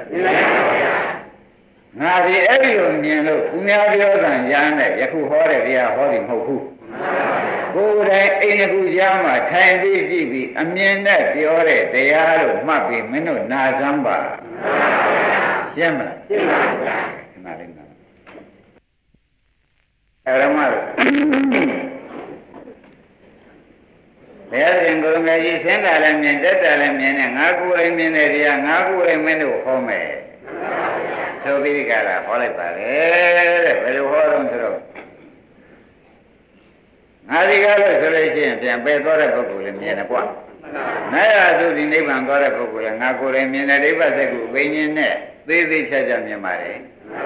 ငါဒီအဲ့ဒီလိုမြင်လို့သူများပြောတာညာနဲ့ယခုဟောတဲ့တရားဟောတယ်မဟုတ်ဘူးကိုယ်တိုင်အိမ်ခုကြားမှာထိုင်ပြီးကြည့်ပြီးအမြင်နဲ့ပြောတဲ့တရားလို့မှတ်ပြီးမင်းတို့နာစမ်းပါရှင်းမလားရှင်းပါဗျာခဏလေးနာအရမတို့ဘယ်ရင်ကိုယ်ငယ်ကြီးဆင်းတာလည်းမြင်တက်တာလည်းမြင်နဲ့ငါကိုယ်တိုင်မြင်တဲ့တရားငါကိုယ်တိုင်မင်းတို့ဟောမယ်ဆိုပြီးကြတာဟောလိုက်ပါလေတဲ့ဘယ်လိုဟောတော့ဆိုတော့ငါဒီကားလို့ဆိုလို့ရှိရင်ပြန်ပယ်သွားတဲ့ပုဂ္ဂိုလ်လည်းမြင်တယ်ကွာနာယသုဒီနိဗ္ဗာန်သွားတဲ့ပုဂ္ဂိုလ်လည်းငါကိုယ်တိုင်မြင်တဲ့ဒိဗ္ဗစကုဘိညာဉ်နဲ့သေးသေးချာချာမြင်ပါတယ်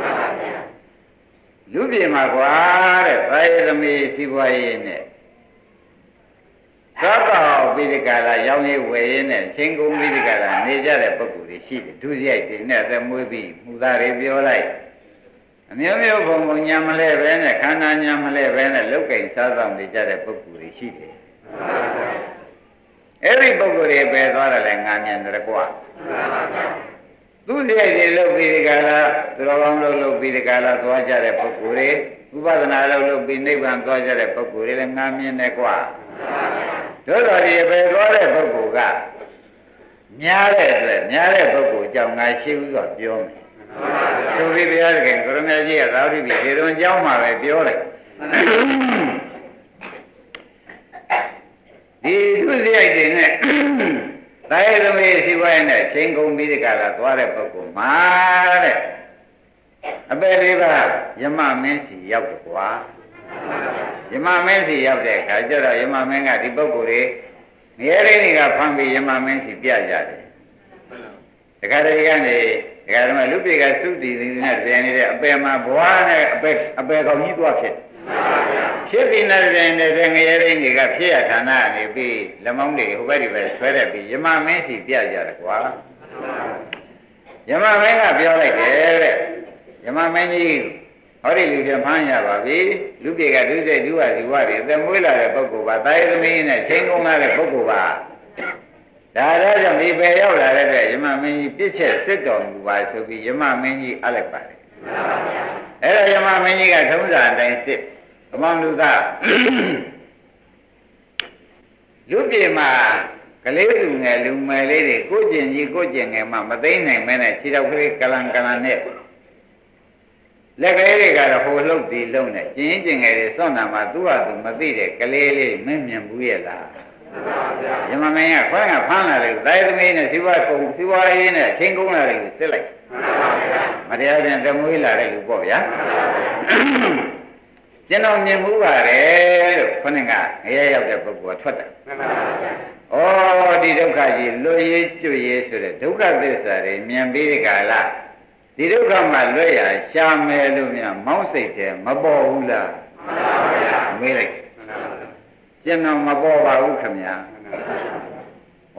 လူပြေမှာကွာတဲ့သာယသမီးစီးပွားရေးနဲ့သောကောပိဒကလာရောင်းရည်ဝယ်ရင်းနဲ့ချင်းကုန်းပိဒကလာနေကြတဲ့ပုဂ္ဂိုလ်တွေရှိတယ်ဒုစရိုက်တွေနဲ့အသက်မွေးပြီးမူသားတွေပြောလိုက်အမျိုးမျိုးဘုံဘုံညာမလဲပဲနဲ့ခန္ဓာညာမလဲပဲနဲ့လောက်ကင်စားဆောင်နေကြတဲ့ပုဂ္ဂိုလ်တွေရှိတယ်အဲ့ဒီပုဂ္ဂိုလ်တွေပဲသွားတယ်လဲငါမြင်တယ်ကွာသူစရိုက်တွေလုပ်ပြီးဒီကလာသူတော်ကောင်းလုပ်ပြီးဒီကလာသွားကြတဲ့ပုဂ္ဂိုလ်တွေဥပဒနာလုပ်ပြီးနိဗ္ဗာန်သွားကြတဲ့ပုဂ္ဂိုလ်တွေလည်းငါမြင်တယ်ကွာတို့တော်ဒီပဲသွားတဲ့ပုဂ္ဂိုလ်ကများတဲ့အတွက်များတဲ့ပုဂ္ဂိုလ်ကြောင့်ငါရှိဥစွာပြောမယ်ဆိုပြီးဘုရားသခင်ကိုရမေကြီးကသာဝတိပြည်ခြေတော်ကျောင်းမှာပဲပြောလိုက်ဒီသူစရိုက်တွေနဲ့သာယသမီးစီပွားရေးနဲ့ချိန်ကုန်ပြီးဒီကလာသွားတဲ့ပုဂ္ဂိုလ်မှာတဲ့အပေလေးပါယမမင်းစီရောက်တယ်ကွာယမမင်းစီရောက်တဲ့အခါကျတော့ယမမင်းကဒီပုဂ္ဂိုလ်တွေငရဲရင်းတွေကဖမ်းပြီးယမမင်းစီပြကြတယ်တခါတည်းကနေဒကာဓမ္မလူပြေကသုတိသီနဲ့ပြန်နေတဲ့အပယ်မှာဘွားနဲ့အပယ်ကောင်းကြီးသွားဖြစ်ဖြစ်ပြီးနေတဲ့တဲ့ငရဲရင်းတွေကဖြစ်ရဌာနနေပြီးလက်မောင်းတွေဟိုဘက်ဒီဘက်ဆွဲတဲ့ပြီးယမမင်းစီပြကြတယ်ကွာယမမင်းကပြောလိုက်တယ်တဲ့ယမမင်းကြီးဟောဒီလူပြမှန်းရပါပြီလူပြေကဒုစိတ်ဒုဝဇီဝတွေအသက်မွေးလာတဲ့ပုဂ္ဂိုလ်ပါတာယသမီးနဲ့ချိန်ကုန်လာတဲ့ပုဂ္ဂိုလ်ပါဒါကြောင့်ဒီပဲရောက်လာတဲ့အတွက်ယမမင်းကြီးပြစ်ချက်စစ်တော်မူပါဆိုပြီးယမမင်းကြီးအပ်လိုက်ပါတယ်အဲ့ဒါယမမင်းကြီးကထုံးစံအတိုင်းစစ်အမောင်လူကလူပြေမှာကလေးလူငယ်လူမယ်လေးတွေကိုကျင်ကြီးကိုကျင်ငယ်မှမသိနိုင်မဲနဲ့ခြေထောက်ကလေးကလန်ကလန်နဲ့လက်ကလေးတွေကတော့ဟိုလှုပ်ဒီလှုပ်နဲ့ကျင်ကျင်ငယ်တွေစွန့်တာမှသူ့ဟာသူမသိတဲ့ကလေးလေးမင်းမြင်ဘူးရဲ့လားယမမင်းကခွန်းကဖမ်းလာတယ်သာယသမီးနဲ့စီဝါရေးနဲ့ချင်းကုန်းလာတယ်ကိုစစ်လိုက်မတရားပြန်သမွေးလာတဲ့လူပေါ့ဗျာကျွန်တော်မြင်မှုပါတယ်လို့ခொနဲ့ကငရဲရောက်တဲ့ပုဂ္ဂိုလ်ကထွက်တယ်ဩဒီဒုက္ခကြီးလွတ်ရေးကျွတ်ရေးဆိုတဲ့ဒုက္ခသစ္စာတွေမြင်ပြီးဒီကလာဒီဒုက္ခမှလွတ်ရရှာမယ်လို့များမောင်းစိတ်တယ်မပေါ်ဘူးလားမေးလိုက်ကျွန်တော်မပေါ်ပါဘူးခင်ဗျာဩ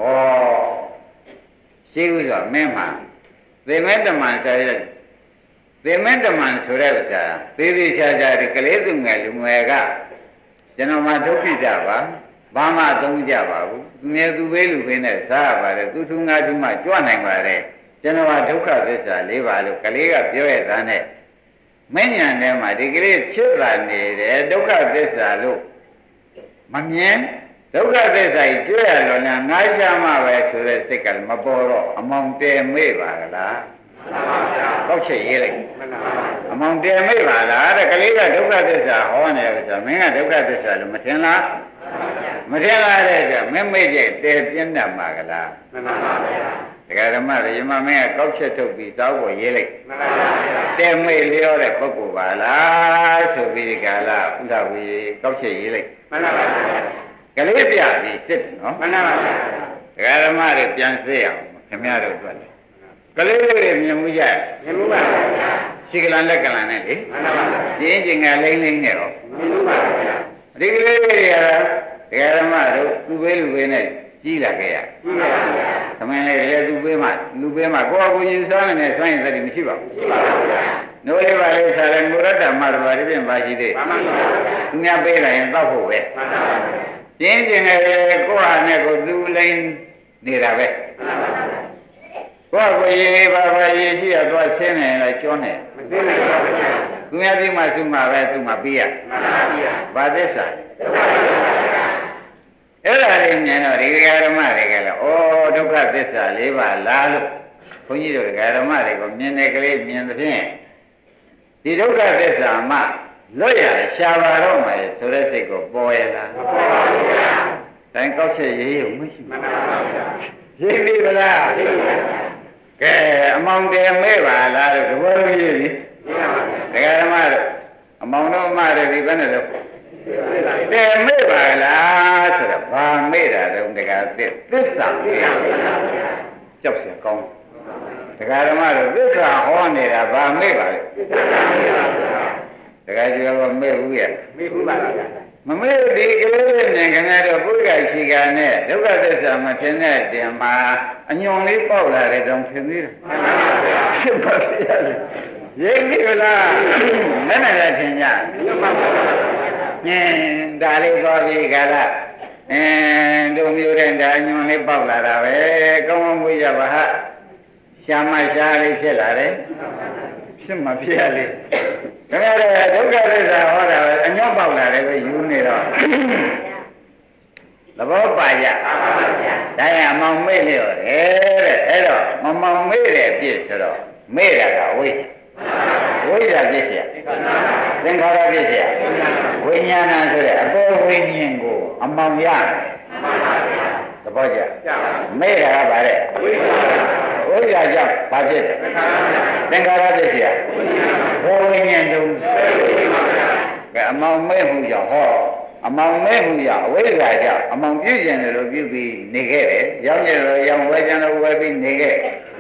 ရှိဦးဆိုမင်းမှာသေမဲတမန်ဆိုတဲ့သေမဲတမန်ဆိုတဲ့ဥစ္စာသေးသေးချာချာဒီကလေးသူငယ်လူငယ်ကကျွန်တော်မှဒုက္ခိကြပါဘာမှသုံးကြပါဘူးသူငယ်သူဘေးလူဘေးနဲ့စားရပါတယ်သူသူငါသူမှကြွနိုင်ပါတယ်ကျွန်တော်ကဒုက္ခသစ္စာ၄ပါးလို့ကလေးကပြောရတဲ့နဲ့မဉ္ဇဉ်ထဲမှာဒီကလေးဖြစ်လာနေတယ်ဒုက္ခသစ္စာလို့မမြင်ဒုက္ခသစ္စာကြီးတွေ့ရလို့ငါးချမှပဲဆိုတဲ့စိတ်ကမပေါ်တော့အမောင်တဲမေ့ပါလားမှန်ပါဗျာကောက်ချက်ရေးလိုက်အမောင်တဲမေ့ပါလားတဲ့ကလေးကဒုက္ခသစ္စာဟောနေတယ်ဆိုမင်းကဒုက္ခသစ္စာလို့မထင်လားမထင်လားတဲ့ကမင်းမေ့တဲ့တဲပြင်းတတ်မှာကလားမှန်ပါဗျာဒကာဓမ္မတွေယမမင်းကကောက်ချက်ထုတ်ပြီးသောက်ပေါ်ရေးလိုက်မှန်ပါဗျာတဲမေ့လျောတဲ့ပုဂ္ဂိုလ်ပါလားဆိုပြီးဒီကလာဥဒဝေကောက်ချက်ရေးလိုက်မှန်ပါဗျာကလေးပြပြီးစစ်နော်မှန်ပါဗျာဒကာဓမ္မတွေပြန်စစ်အောင်ခင်ဗျားတို့တွေ့တယ်ကလေးလေးတွေမြင်မှုကြမြင်မှုပါဗျာရှိကလန်လက်ကလန်နဲ့လေမှန်ပါဗျာကျင်းကျင်ကလိမ့်လိမ့်နဲ့တော့မြင်မှုပါဗျာဒီကလေးလေးတွေကဒကာဓမ္မတို့သူ့ဘေးလူဘေးနဲ့ကြီးလာခဲ့ရမှန်ပါဗျာသမင်းလေးတွေသူ့ဘေးမှာလူဘေးမှာကိုယ့်အကူယူစားနေဆွမ်းရင်သတိမရှိပါဘူးရှိပါဘူးဗျာနိုးလေးပါလေးစားတယ်ငုရတ္တမတော်ပါဒီပြင်ပါရှိသေးမှန်ပါဗျာသူများပေးလိုက်ရင်တောက်ဖို့ပဲမှန်ပါဗျာကျင်းကျင်တယ်ကိုယ့်ဟာနဲ့ကိုသူ့လိမ့်နေတာပဲမှန်ပါဗျာကိုယ့်ကိုရေးပါပါရေးရှိရသွားဆင်းနေလိုက်ကျွန်းနေမသိနိုင်ပါဘူးဗျာသူများပြီးမှသူ့မှာပဲသူ့မှာပြီးရမှန်ပါဗျာဘာသစ္စာအဲ့ဒါလေးမြင်တော့ဒီဓမ္မတွေကလည်းဩဒုက္ခသစ္စာ၄ပါးလားလို့ဘုန်းကြီးတို့ဓမ္မတွေကိုမြင်တဲ့ကလေးမြင်သဖြင့်ဒီဒုက္ခသစ္စာမှလွတ်ရရှားပါတော့မယ်ဆိုတဲ့စိတ်ကိုပေါ်ရလားမပေါ်ပါဘူးဗျာတိုင်းကောက်ချက်ရေးရုံမရှိမှန်ပါဗျာရေးပြီဗလားရေးပါဗျာကဲအမောင်တယ်မဲ့ပါလားလို့သဘောလုံးရေးပြီမှန်ပါဗျာဓမ္မတို့အမောင်တို့အမတွေဒီဘယ်နဲ့လဲတယ်မေ့ပါလားဆိုတော့ဘာမေ့တာတော့တကယ်သစ္စာမေ့ကြောက်เสียကောင်းတကယ်ဓမ္မတို့သစ္စာဟောနေတာဘာမေ့ပါလဲတကယ်ကျော်ကမေ့ဘူးရဲ့မေ့ဘူးပါလားမမေ့ဒီကလေးနဲ့ခင်ဗျားတို့ဘုရားရှိခိုးနဲ့ဒုက္ခသစ္စာမထင်တဲ့တင်မှာအညွန်လေးပေါက်လာတဲ့တောင်ထင်သေးတယ်ဖြစ်ပါဗျာရိပ်ပြီလားနဲ့နဲ့ထင်ကြဒါလေးသွားပြီကလားတို့မျိုးတဲ့ဒါညွန်လေးပေါက်လာတာပဲကောင်းကောင်းမွေးကြပါဟာရှာမရှာလေးဖြစ်လာတယ်ဖြစ်မဖြစ်ရလေခင်ဗျားတို့ဒုက္ခသစ္စာဟောတာပဲအညွန့်ပေါက်လာတယ်ပဲယူနေတော့သဘောပါကြဒါရအမောင်မေ့လျော့တယ်တဲ့အဲ့တော့မမောင်မေ့တဲ့အဖြစ်ဆိုတော့မေ့တာကဝိဇ္ဇာပြည့်เสียသင်္ခါရပြည့်เสียဝိညာဏဆိုတဲ့အပေါ်ဝိညာဉ်ကိုအမောင်ရတယ်သဘောကျမေ့တာကဗါတဲ့ဝိဇ္ဇာကြောင့်ဘာဖြစ်တယ်သင်္ခါရပြည့်เสียဘောဝိညာဉ်တုံးကဲအမောင်မေ့မှုကြောင့်ဟောအမောင်မဲမှုကြောင့်အဝိဇ္ဇာကြောင့်အမောင်ပြုကျင်တယ်လို့ပြုပြီးနေခဲ့တယ်ရောင်းကျင်လို့ရောင်းဝယ်ကျင်လို့ဝယ်ပြီးနေခဲ့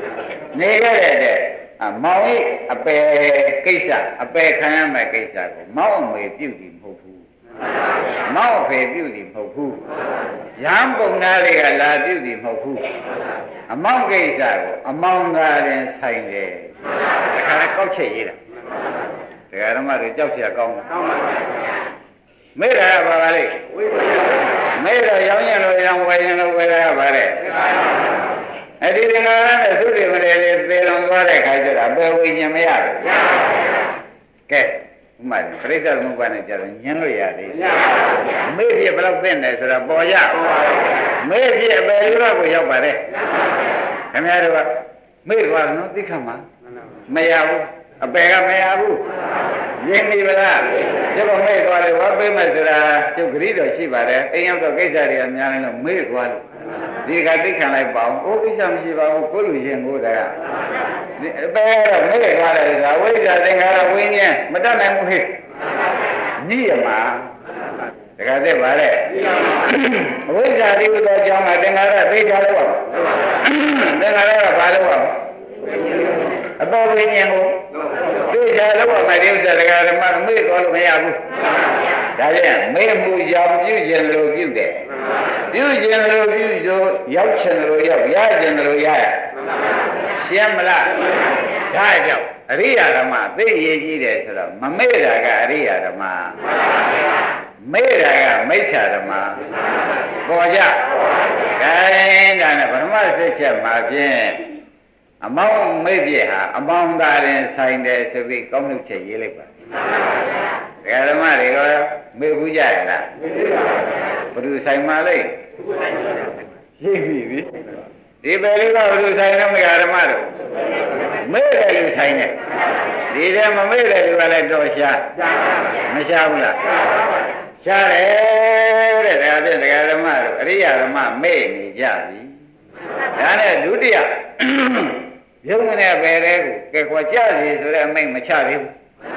တဲ့အမောင်ဤအပယ်ကိစ္စအပယ်ခံရမယ့်ကိစ္စကိုမောင်အမေပြုပြီးမဟုတ်ဘူးမောင်အဖေပြုပြီးမဟုတ်ဘူးရဟန်းပုံနာတွေကလာပြုပြီးမဟုတ်ဘူးအမောင်ကိစ္စကိုအမောင်သာရင်ဆိုင်တယ်ဒါခါကောက်ချက်ရေးတာတရားဓမ္မတွေကြောက်เสียကောင်းတယ်မေတ္တာကဘာပါလဲမေတ္တာရောင်းရင်လို့ရောင်းဝယ်ရင်လို့ဝယ်ရပါတဲ့အဲ့ဒီငါးနဲ့သုတိမလေးတွေသေလုံးသွားတဲ့ခါကျတော့ဘယ်ဝိညာဉ်မရဘူးကဲဥမာပြိဿသမုပ္ပါဒ်နဲ့ကြတော့ညှင်းလို့ရသေးမေ့ပြဘယ်လောက်သိနေဆိုတော့ပေါ်ရမေ့ပြအပေလေးတော့ကိုရောက်ပါတယ်ခင်ဗျားတို့ကမေ့သွားနော်သိခမှာမရဘူးအပေကမရဘူးရင်းပြီဗလားကျုပ်ကမေ့သွားလေဝါပေးမယ်ဆိုတာကျုပ်ဂရိတော်ရှိပါတယ်အိမ်ရောက်တော့ကိစ္စတွေအများကြီးလို့မေ့သွားလို့ဒီကသိခံလိုက်ပါအောင်အိုးကိစ္စမရှိပါဘူးကိုလူရှင်ကိုတည်းကအပေတော့မေ့သွားတယ်ဆိုတာဝိဇ္ဇာသင်္ခါရဝိညာဉ်မတတ်နိုင်ဘူးဟဲ့ညိရမှာတခါသက်ပါလေအဝိဇ္ဇာတိဥသောကြောင့်ကသင်္ခါရသိချလို့သင်္ခါရကဘာလို့ရအပေါ်ဝိညာဉ်ကိုသိချလို့မှဒီဥစ္စာတရားဓမ္မမေ့သွားလို့မရဘူးဒါကြောင့်မေ့မှုကြောင့်ပြုကျင်လို့ပြုတယ်ပြုကျင်လို့ပြုလို့ရောက်ချင်လို့ရောက်ရကျင်လို့ရရရှင်းမလားဒါကြောင့်အရိယာဓမ္မသိရကြီးတယ်ဆိုတော့မမေ့တာကအရိယာဓမ္မမေ့တာကမိစ္ဆာဓမ္မပေါ်ကြခိုင်းတာနဲ့ပထမစစ်ချက်မှာဖြင့်အမောင်းမေ့ပြဟာအမောင်းသားရင်ဆိုင်တယ်ဆိုပြီးကောင်းလို့ချက်ရေးလိုက်ပါဒကာဓမ္မတွေကမေ့ဘူးကြရလားဘယ်သူဆိုင်မှာလဲရေးပြီဒီပဲလေးကဘယ်သူဆိုင်လဲဒကာဓမ္မတို့မေ့တယ်လူဆိုင်တယ်ဒီထဲမမေ့တယ်လူကလည်းတော့ရှားမရှားဘူးလားရှားတယ်တဲ့ဒါဖြင့်ဒကာဓမ္မတို့အရိယာဓမ္မမေ့နေကြပြီဒါနဲ့ဒုတိယရုံးနဲ့ပဲတဲ့ကိုကဲခွာကြစီဆိုတဲ့အမိတ်မချသေးဘူး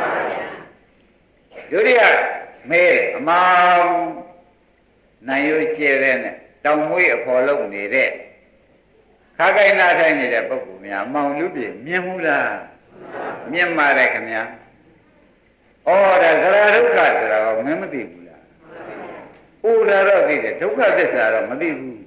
ဒုတိယမေးအမောင်နိုင်ရွကျဲတဲ့နဲ့တောင်မွေးအဖော်လုပ်နေတဲ့ခါကိုင်းနာထိုင်နေတဲ့ပုဂ္ဂိုလ်များအမောင်လူပြည်မြင်မှုလားမြင်ပါတယ်ခင်ဗျာဩဒါသရဒုက္ခဆိုတာကမင်းမသိဘူးလားဥဒါတော့သိတယ်ဒုက္ခသစ္စာတော့မသိဘူး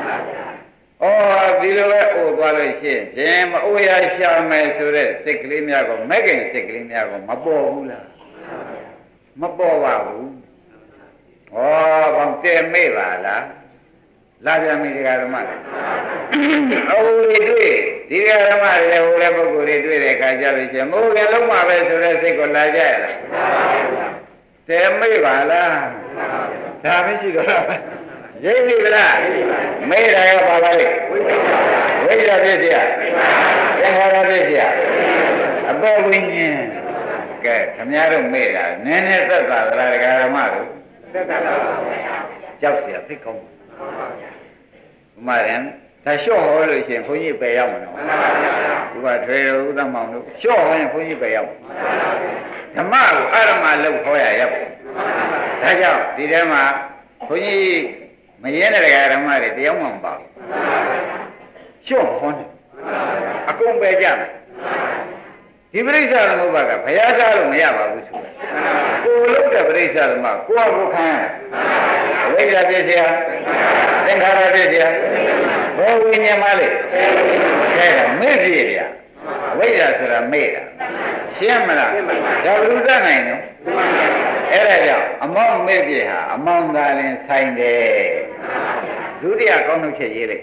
ဒီလိုပဲအိုသွားလို့ရှိရင်ဖြင့်မအိုရရှာမယ်ဆိုတဲ့စိတ်ကလေးများကိုမဲ့ခင်စိတ်ကလေးများကိုမပေါ်ဘူးလားမပေါ်ပါဘူးဘောင်တဲမေ့ပါလားလာပြန်ပြီဒီကဓမ္မတွေအိုတွေတွေ့ဒီကဓမ္မတွေဟိုလည်းပုဂ္ဂိုလ်တွေတွေ့တဲ့အခါကျလို့ရှိရင်မိုးကလုံးမှာပဲဆိုတဲ့စိတ်ကိုလာကြရလားတဲမေ့ပါလားဒါပဲရှိတော့ရိပ်ပြီလားမေးတာကပါပါလေဝိဇ္ဇာပြည့်စရာသင်္ခါရပြည့်စရာအပေါ်ဝိညာဉ်ကဲခမည်းတော်မေးတာနည်းနည်းသက်သာသလားဒကာဓမ္မတို့သက်သာပါဘူးကြောက်เสียသိကောင်းဥမာရင်ဒါလျှော့ဟောလို့ရှိရင်ဘုန်းကြီးပဲရောက်မှာနော်ဒီကထွေတော်ဥဒ္ဓမောင်တို့လျှော့ဟောရင်ဘုန်းကြီးပဲရောက်ဓမ္မကိုအရမလောက်ဟောရရောက်ဒါကြောင့်ဒီထဲမှာဘုန်းကြီးမရင်းတဲ့ဓမ္မတွေတရားမှမပါဘူးရှုံ့ဟောတယ်အကုန်ပဲကြမယ်ဒီပရိစ္ဆာသမုပ္ပါကဘုရားကြားလို့မရပါဘူးဆိုတာကိုယ်လုံးတဲ့ပရိစ္ဆာသမကိုယ့်အဖို့ခံဝိဇ္ဇာပြည့်စရာသင်္ခါရပြည့်စရာဘောဝိညာဉ်မလေးခဲတာမေ့ပြည့်ဗျာဝိဇ္ဇာဆိုတာမေ့တာရှင်းမလားဒါဘုရားနိုင်နော်အဲ့ဒါကြောင့်အမောင်းမေ့ပြဟာအမောင်းသာလင်ဆိုင်တယ်ဒုတိယကောင်းထုတ်ချက်ရေးလိုက်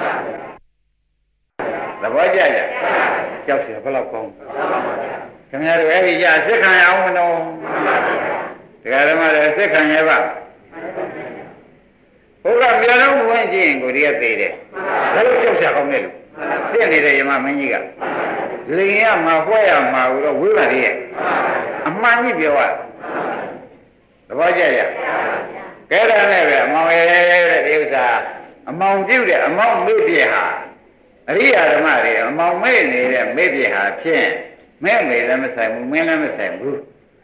သဘောကျကြကြောက်เสียဘယ်လောက်ကောင်းခင်ဗျားတို့အဲ့ဒီကြစစ်ခံရအောင်မလို့တရားဓမ္မတွေစစ်ခံရပါဘုရားမြေလုံးဝင်ကြည့်ရင်ကိုဒီကသေးတယ်ဒါလို့ကြောက်เสียကောင်းတယ်လို့စစ်နေတဲ့ယမမင်းကြီးကလိန်ရမှာဟွဲ့ရမှာတော့ဝိပါရီရဲ့အမှန်ကြီးပြောရသဘောကျကြကဲဒါနဲ့ပဲအမောင်ရဲ့တဲ့ဒီဥစ္စာအမောင်ပြုတ်တဲ့အမောင်မေ့ပြဟာအရိယာဓမ္မတွေအမောင်မေ့နေတဲ့မေ့ပြဟာဖြင့်မဲမေလည်းမဆိုင်ဘူးမင်းလည်းမဆိုင်ဘူး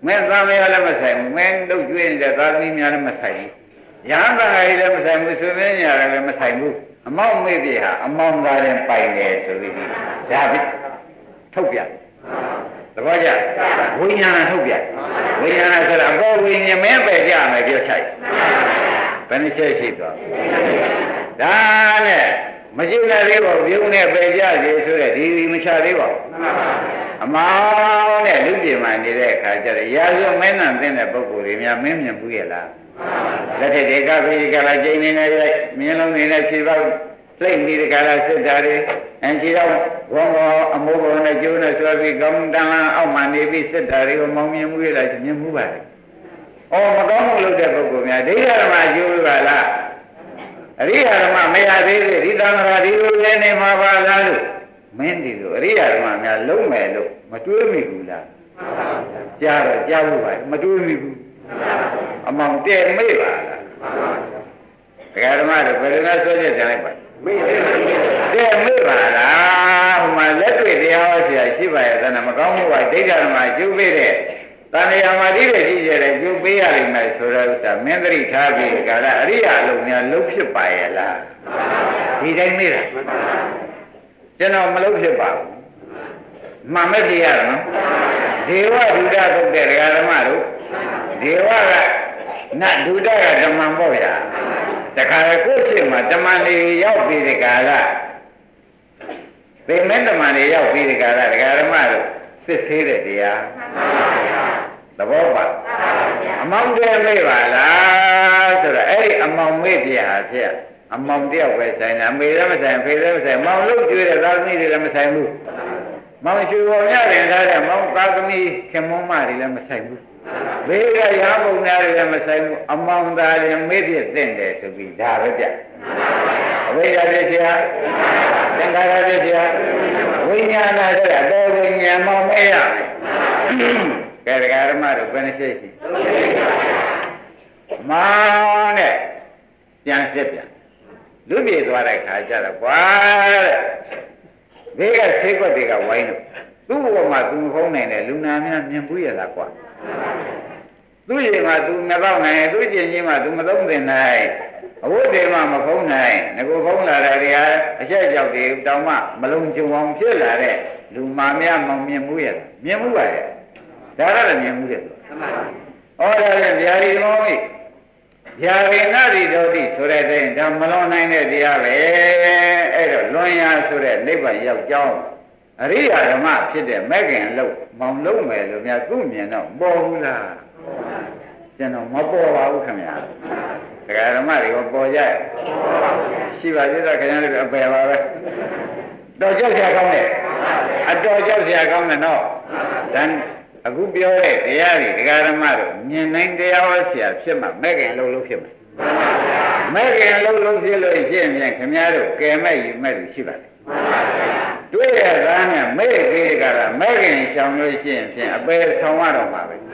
မင်းသားမရလည်းမဆိုင်ဘူးမင်းတို့ကျွေးနေတဲ့သားသမီးများလည်းမဆိုင်ဘူးရဟန်းသားကြီးလည်းမဆိုင်ဘူးဆွေမင်းညာလည်းမဆိုင်ဘူးအမောက်မေ့ပြဟာအမောင်းသားရင်ပိုင်တယ်ဆိုပြီးဒါပြီထုတ်ပြသဘောကျဝိညာဏထုတ်ပြဝိညာဏဆိုတာအပေါ်ဝိညာဉ်မင်းပဲကြမယ်ပြောချိုက်ဘယ်နှချက်ရှိသွားဒါနဲ့မကြည့်နိုင်သေးပါဘူးပြုံးနဲ့ပဲကြစီဆိုတဲ့ဒီမချသေးပါဘူးအမောင်းနဲ့လူပြည်မှာနေတဲ့အခါကျတော့ရာဇဝမင်းနံသိတဲ့ပုဂ္ဂိုလ်တွေများမင်းမြင်ဘူးရဲ့လားလက်ထက်တွေကဘယ်ကလာကျင်းနေနေမြင်းလုံးနေနဲ့ခြေပေါက်လှိမ့်ပြီးဒီကလာစစ်တာတွေခြေတော့ဝေါဘောအမိုးဘောနဲ့ကျိုးနဲ့ဆွဲပြီးကောင်းတန်းလန်းအောက်မှနေပြီးစစ်တာတွေကိုမောင်းမြင်မှုရလားမြင်မှုပါလေ။အော်မကောင်းမှုလုပ်တဲ့ပုဂ္ဂိုလ်များဒိဋ္ဌဓမ္မကျိုးပါလားအရိယာဓမ္မမရသေးသေးဒီသံဃာဒီလိုလည်းနေမှာပါလားလို့မင်းဒီလိုအရိယာဓမ္မများလုံးမယ်လို့မတွေးမိဘူးလား။ကြားတော့ကြားဖို့ပါမတွေးမိဘူး။အမောင်တဲ့မေ့ပါလား။ဒကာဓမ္မတို့ဘယ်လိုလဲဆွဲချက်တင်လိုက်ပါမေ့တဲ့မေ့ပါလားဟိုမှာလက်တွေ့တရားဟောဆရာရှိပါရဲ့သနာမကောင်းမှုကဒိဋ္ဌဓမ္မကျုပ်ပေးတဲ့တဏှာမာတိတဲ့ကြီးကျယ်တဲ့ကျုပ်ပေးရလိမ့်မယ်ဆိုတော့ဥစ္စာမင်းသတိထားပြီးကာလအရိယာလုံးများလုံးဖြစ်ပါရဲ့လားဒီတိုင်းမေ့တာကျွန်တော်မလုံးဖြစ်ပါဘူးမှန်မဲ့ကြည့်ရနော်ဒေဝဒုဒသုတ်တဲ့ဒကာဓမ္မတို့ဒေဝကနတ်ဒုဒကဓမ္မံပေါ့ဗျာတခါလေကိုယ့်ရှိမှဓမ္မတွေရောက်ပြီးဒီကာလဗိမဲဓမ္မတွေရောက်ပြီးဒီကာလဒကာဓမ္မတို့စစ်ဆေးတဲ့တရားသဘောပါအမောင်တွေမေ့ပါလားဆိုတော့အဲ့ဒီအမောင်မေ့ပြဟာဖြစ်အမောင်တယောက်ပဲဆိုင်တာအမေလည်းမဆိုင်ဖေလည်းမဆိုင်မောင်လို့ကျွေးတဲ့သားသမီးတွေလည်းမဆိုင်ဘူးမောင်ရွှေပေါ်ရရင်ထားတဲ့မောင်သားသမီးခင်မုန်းမတွေလည်းမဆိုင်ဘူးဘေးကရာပုံများတွေလည်းမဆိုင်ဘူးအမောင်သားတွေမေ့ပြတဲ့တယ်ဆိုပြီးဒါပဲပြအဝိဇ္ဇာပြည့်စရာသင်္ခါရပြည့်စရာဝိညာဏဆိုတာတော်ဝိညာဉ်မောင်မေ့ရမယ်ကဲဒကာဓမ္မတို့ဘယ်နှစိတ်ရှိမောင်နဲ့ပြန်စစ်ပြန်လူပြေသွားတဲ့ခါကျတော့ကွာတဲ့ဘေးကဆေးကွက်တွေကဝိုင်းလို့သူ့ဘဝမှာသူမဖုံးနိုင်တဲ့လူနာများမြင်ဘူးရလားကွာသူ့ရင်မှာသူမတော့နိုင်သူ့ကျင်ကြီးမှာသူမသုံးသင်နိုင်အဝတ်တွေမှမဖုံးနိုင်ငကိုဖုံးလာတဲ့တွေဟာအချက်ကြောက်တွေတောင်မှမလုံးကြုံအောင်ဖြစ်လာတဲ့လူမာများမမြင်ဘူးရလားမြင်ဘူးပါရဲ့ဒါလည်းမြင်ဘူးတဲ့သူဩဒါလည်းဗျာဒီမောမိဗျာရိနာတိတောတိဆိုတဲ့တဲ့ဒါမလွန်နိုင်တဲ့တရားပဲအဲ့တော့လွန်ရဆိုတဲ့နိဗ္ဗာန်ရောက်ကြောင်းအရိယာဓမ္မဖြစ်တဲ့မဲ့ခင်လို့မောင်လုံးမယ်လို့များသူ့မြင်တော့ပေါ်ဘူးလားကျွန်တော်မပေါ်ပါဘူးခင်ဗျာဒကာဓမ္မတွေကပေါ်ကြရှိပါသေးတယ်ခင်ဗျားတို့အပယ်ပါပဲတော့ကြောက်ကြကောင်းတယ်အတော်ကြောက်ကြကောင်းတယ်နော်ဒါအခုပြောတဲ့တရားတွေဒကာဓမ္မတို့မြင်နိုင်တရားဟောဆရာဖြစ်မှမဲ့ခင်လုံးဖြစ်မှာမဲ့ခင်လုံးဖြစ်လို့ရှင်းပြန်ခင်ဗျားတို့ကဲမဲ့ယူမဲ့လို့ရှိပါတယ်တွေ့ရတာနဲ့မဲ့သေးကြတာမဲ့ခင်ရှောင်လို့ရှင်းဖြင့်အပယ်ဆောင်ရတော့မှာပဲသ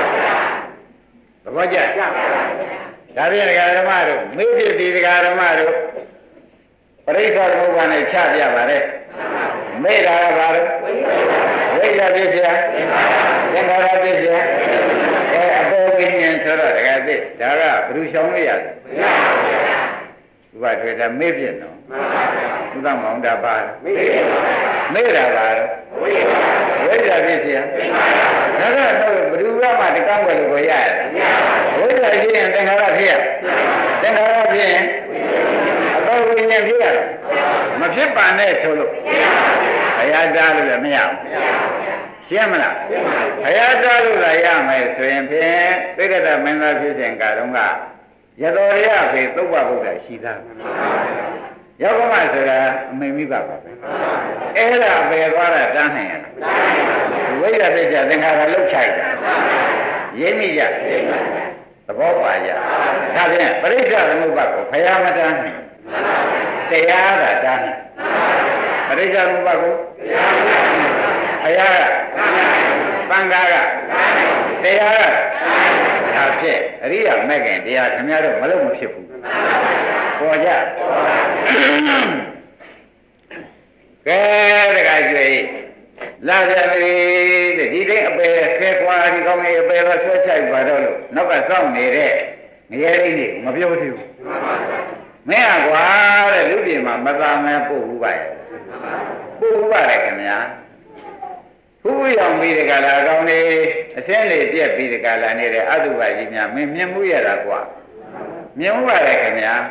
ဘောကျဒါဖြင့်ဒကာဓမ္မတို့မေ့ဖြစ်ဒီဒကာဓမ္မတို့ပရိစ္ဆေသမုပ္ပါဒ်နဲ့ချပြပါတဲ့မေ့တာကဘာလို့ဝိဇ္ဇာပြည့်စရာသင်္ခါရပြည့်စရာအပေါ်ဝိညာဉ်ဆိုတော့ဒကာသိဒါကဘယ်သူရှောင်လို့ရတယ်မရဘူးဥပဒေဒါမေ့ပြနော်ဥဒ္ဒမောင်တာပါမေ့တာပါဝိဇ္ဇာပြည့်စရာဒါကတော့ဘယ်သူကမှတကောင်းွယ်လို့ကိုရရတယ်ဝိဇ္ဇာဖြစ်ရင်သင်္ခါရဖြစ်ရသင်္ခါရဖြစ်ရင်အပေါ်ဝိညာဉ်ဖြစ်ရမဖြစ်ပါနဲ့ဆိုလို့ဘုရားတားလို့လည်းမရဘူးရှင်းမလားဘုရားတားလို့သာရမယ်ဆိုရင်ဖြင့်သိက္ခာမင်းသားဖြစ်စဉ်ကတုန်းကရတော်ရဖေသုဘဗုဒ္ဓရှိသားယောဂမဆိုတာအမေမိဘပါပဲအဲ့ဒါပဲသွားတာတန်းနိုင်ရဝိဇ္ဇာပြည့်စရာသင်္ခါရလှုပ်ချိုက်တာရင်းမိကြသဘောပါကြဒါဖြင့်ပရိစ္ဆေသမုပ္ပါဒ်ကိုဘုရားမတန်းနိုင်တရားသာတန်းနိုင်ပရိစ္ဆေသမုပ္ပါဒ်ကိုဘုရားကသံဃာကတရားကဒါဖြင့်အရိယာမဲ့ခင်တရားခင်ဗျားတို့မလို့မဖြစ်ဘူးပေါ်ကြကဲတခါကျွေး la ra đi đấy về cái qua đi con này về là xuất chạy vào đâu nó cả xong này đấy nghe đây đi mà biết gì mấy à quá đấy lúc gì mà ra mẹ phụ vậy đấy cái này phú dòng bị cái là con này xem này biết bị cái là này đấy adu vậy gì nhá miếng mũi là quá miếng mũi vậy cái này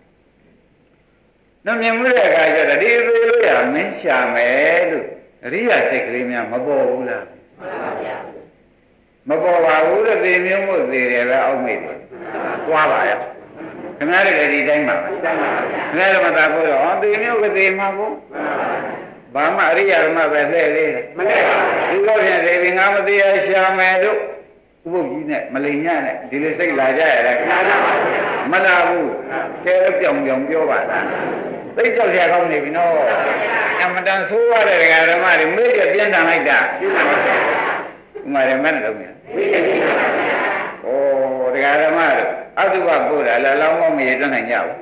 nó miếng mũi cái giờ là đi rồi à mình xả mẹ được riyaစိတ်ကလေးများမပေါ်ဘူးလားမပေါ်ပါဘူးတဲ့ဒီမျိုးမို့သေးတယ်ပဲအောက်မေ့တယ်ကြွားပါရဲ့ခင်ဗျားတို့လည်းဒီတိုင်းပါခင်ဗျားတို့မသာဘူးတော့ဒီမျိုးကသေးမှာဘူးဘာမှအရိယာဓမ္မပဲလှည့်လေးမလှည့်ပါဘူးဒီလိုဖြင့်ဒီငါမသေးရရှာမယ်တို့ဥပုပ်ကြီးနဲ့မလိန်ညနဲ့ဒီလိုစိတ်လာကြရတာမလာဘူးကဲတော့ပြောင်ပြောပါလားသိကြောက်ရကောင်းနေပြီနော်အမတန်ဆိုးရတဲ့ဓမ္မတွေမေ့ရပြင်းထန်လိုက်တာဥမာရမတ်လုံးမြတ်ဩဓမ္မတွေအတုပပို့တာလည်းလောင်းမောင်းမရတွန်းနိုင်ကြဘူး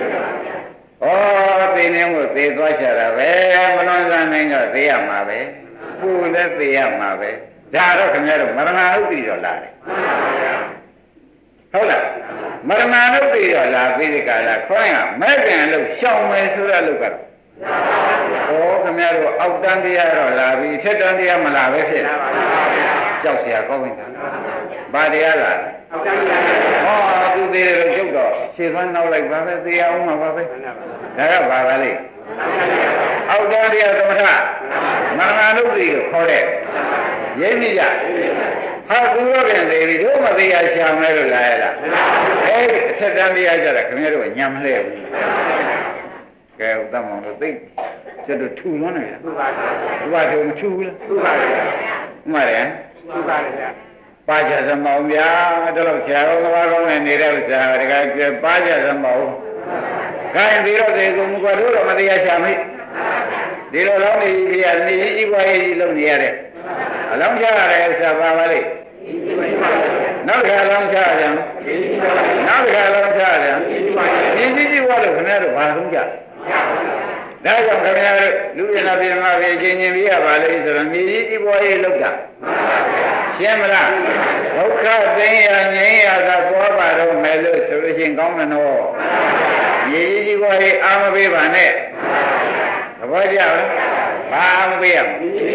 ဩသိနေမို့သေသွားချတာပဲမလွန်ဆန်းနိုင်တော့သေရမှာပဲပူလည်းသေရမှာပဲဒါတော့ခင်ဗျားတို့မရဏဥပ္ပိတော့လာတယ်ဟုတ်လားမရဏဥပ္ပိတော့လာပြီးဒီကလာခေါင်းကမဲ့ပြန်လို့ရှောင်မယ်ဆိုတဲ့အလုပ်ကတော့ဩခင်ဗျားတို့အောက်တန်းတရားတော့လာပြီးထက်တန်းတရားမလာပဲဖြစ်တယ်ကြောက်เสียကောင်းနေတာဘာတရားလာအောက်တန်းတရားဟောသူသေးတယ်လို့ကျုပ်တော့ခြေဖမ်းနောက်လိုက်ပါပဲသေအောင်မှာပါပဲဒါကဘာပါလဲအောက်တန်းတရားသမထမရဏဥပ္ပိကိုခေါ်တဲ့ရင်းမိကြဟာသူရောပြန်သေးပြီတို့မသေးရရှာမယ်လို့လာရလားအဲ့အထက်တန်းတရားကြတာခင်ဗျားတို့ညံမလဲဘူးကဲဥဒ္ဓမောင်တို့သိကျတော့ထူလွန်းနေတယ်သူပါသူမထူဘူးလားသူပါမှန်တယ်သူပါလေဗျာပါကြစမောင်ဗျာတို့လို့ဆရာတော်ဘာကောင်းနေနေတဲ့ဥစ္စာတကယ်ပါကြစမောင်ခိုင်းပြီးတော့ဒီကုမကွာတို့တော့မတရားရှာမိဒီလိုလောင်းနေကြီးကနေကြီးပွားရေးလုပ်နေရတယ်အလောင်းချရတယ်ဥစ္စာပါပါလေနောက်တစ်ခါလောင်းချရတယ်နောက်တစ်ခါလောင်းချရတယ်ဒီကြီးပွားလို့ခင်ဗျားတို့ဘာဆုံးကြဒါကြောင့်ခင်ဗျားတို့လူရနာပြည်မှာပဲချင်းချင်းပြရပါလေဆိုတော့မြေကြီးပွားရေးလုပ်တာရှင်းမလားဒုက္ခသိရငြိမ်းရတာပေါ်ပါတော့မယ်လို့ဆိုလို့ရှိရင်ကောင်းမလို့မြေကြီးပွားရေးအာမပေးပါနဲ့သဘောကျလားဘာမပေးရမ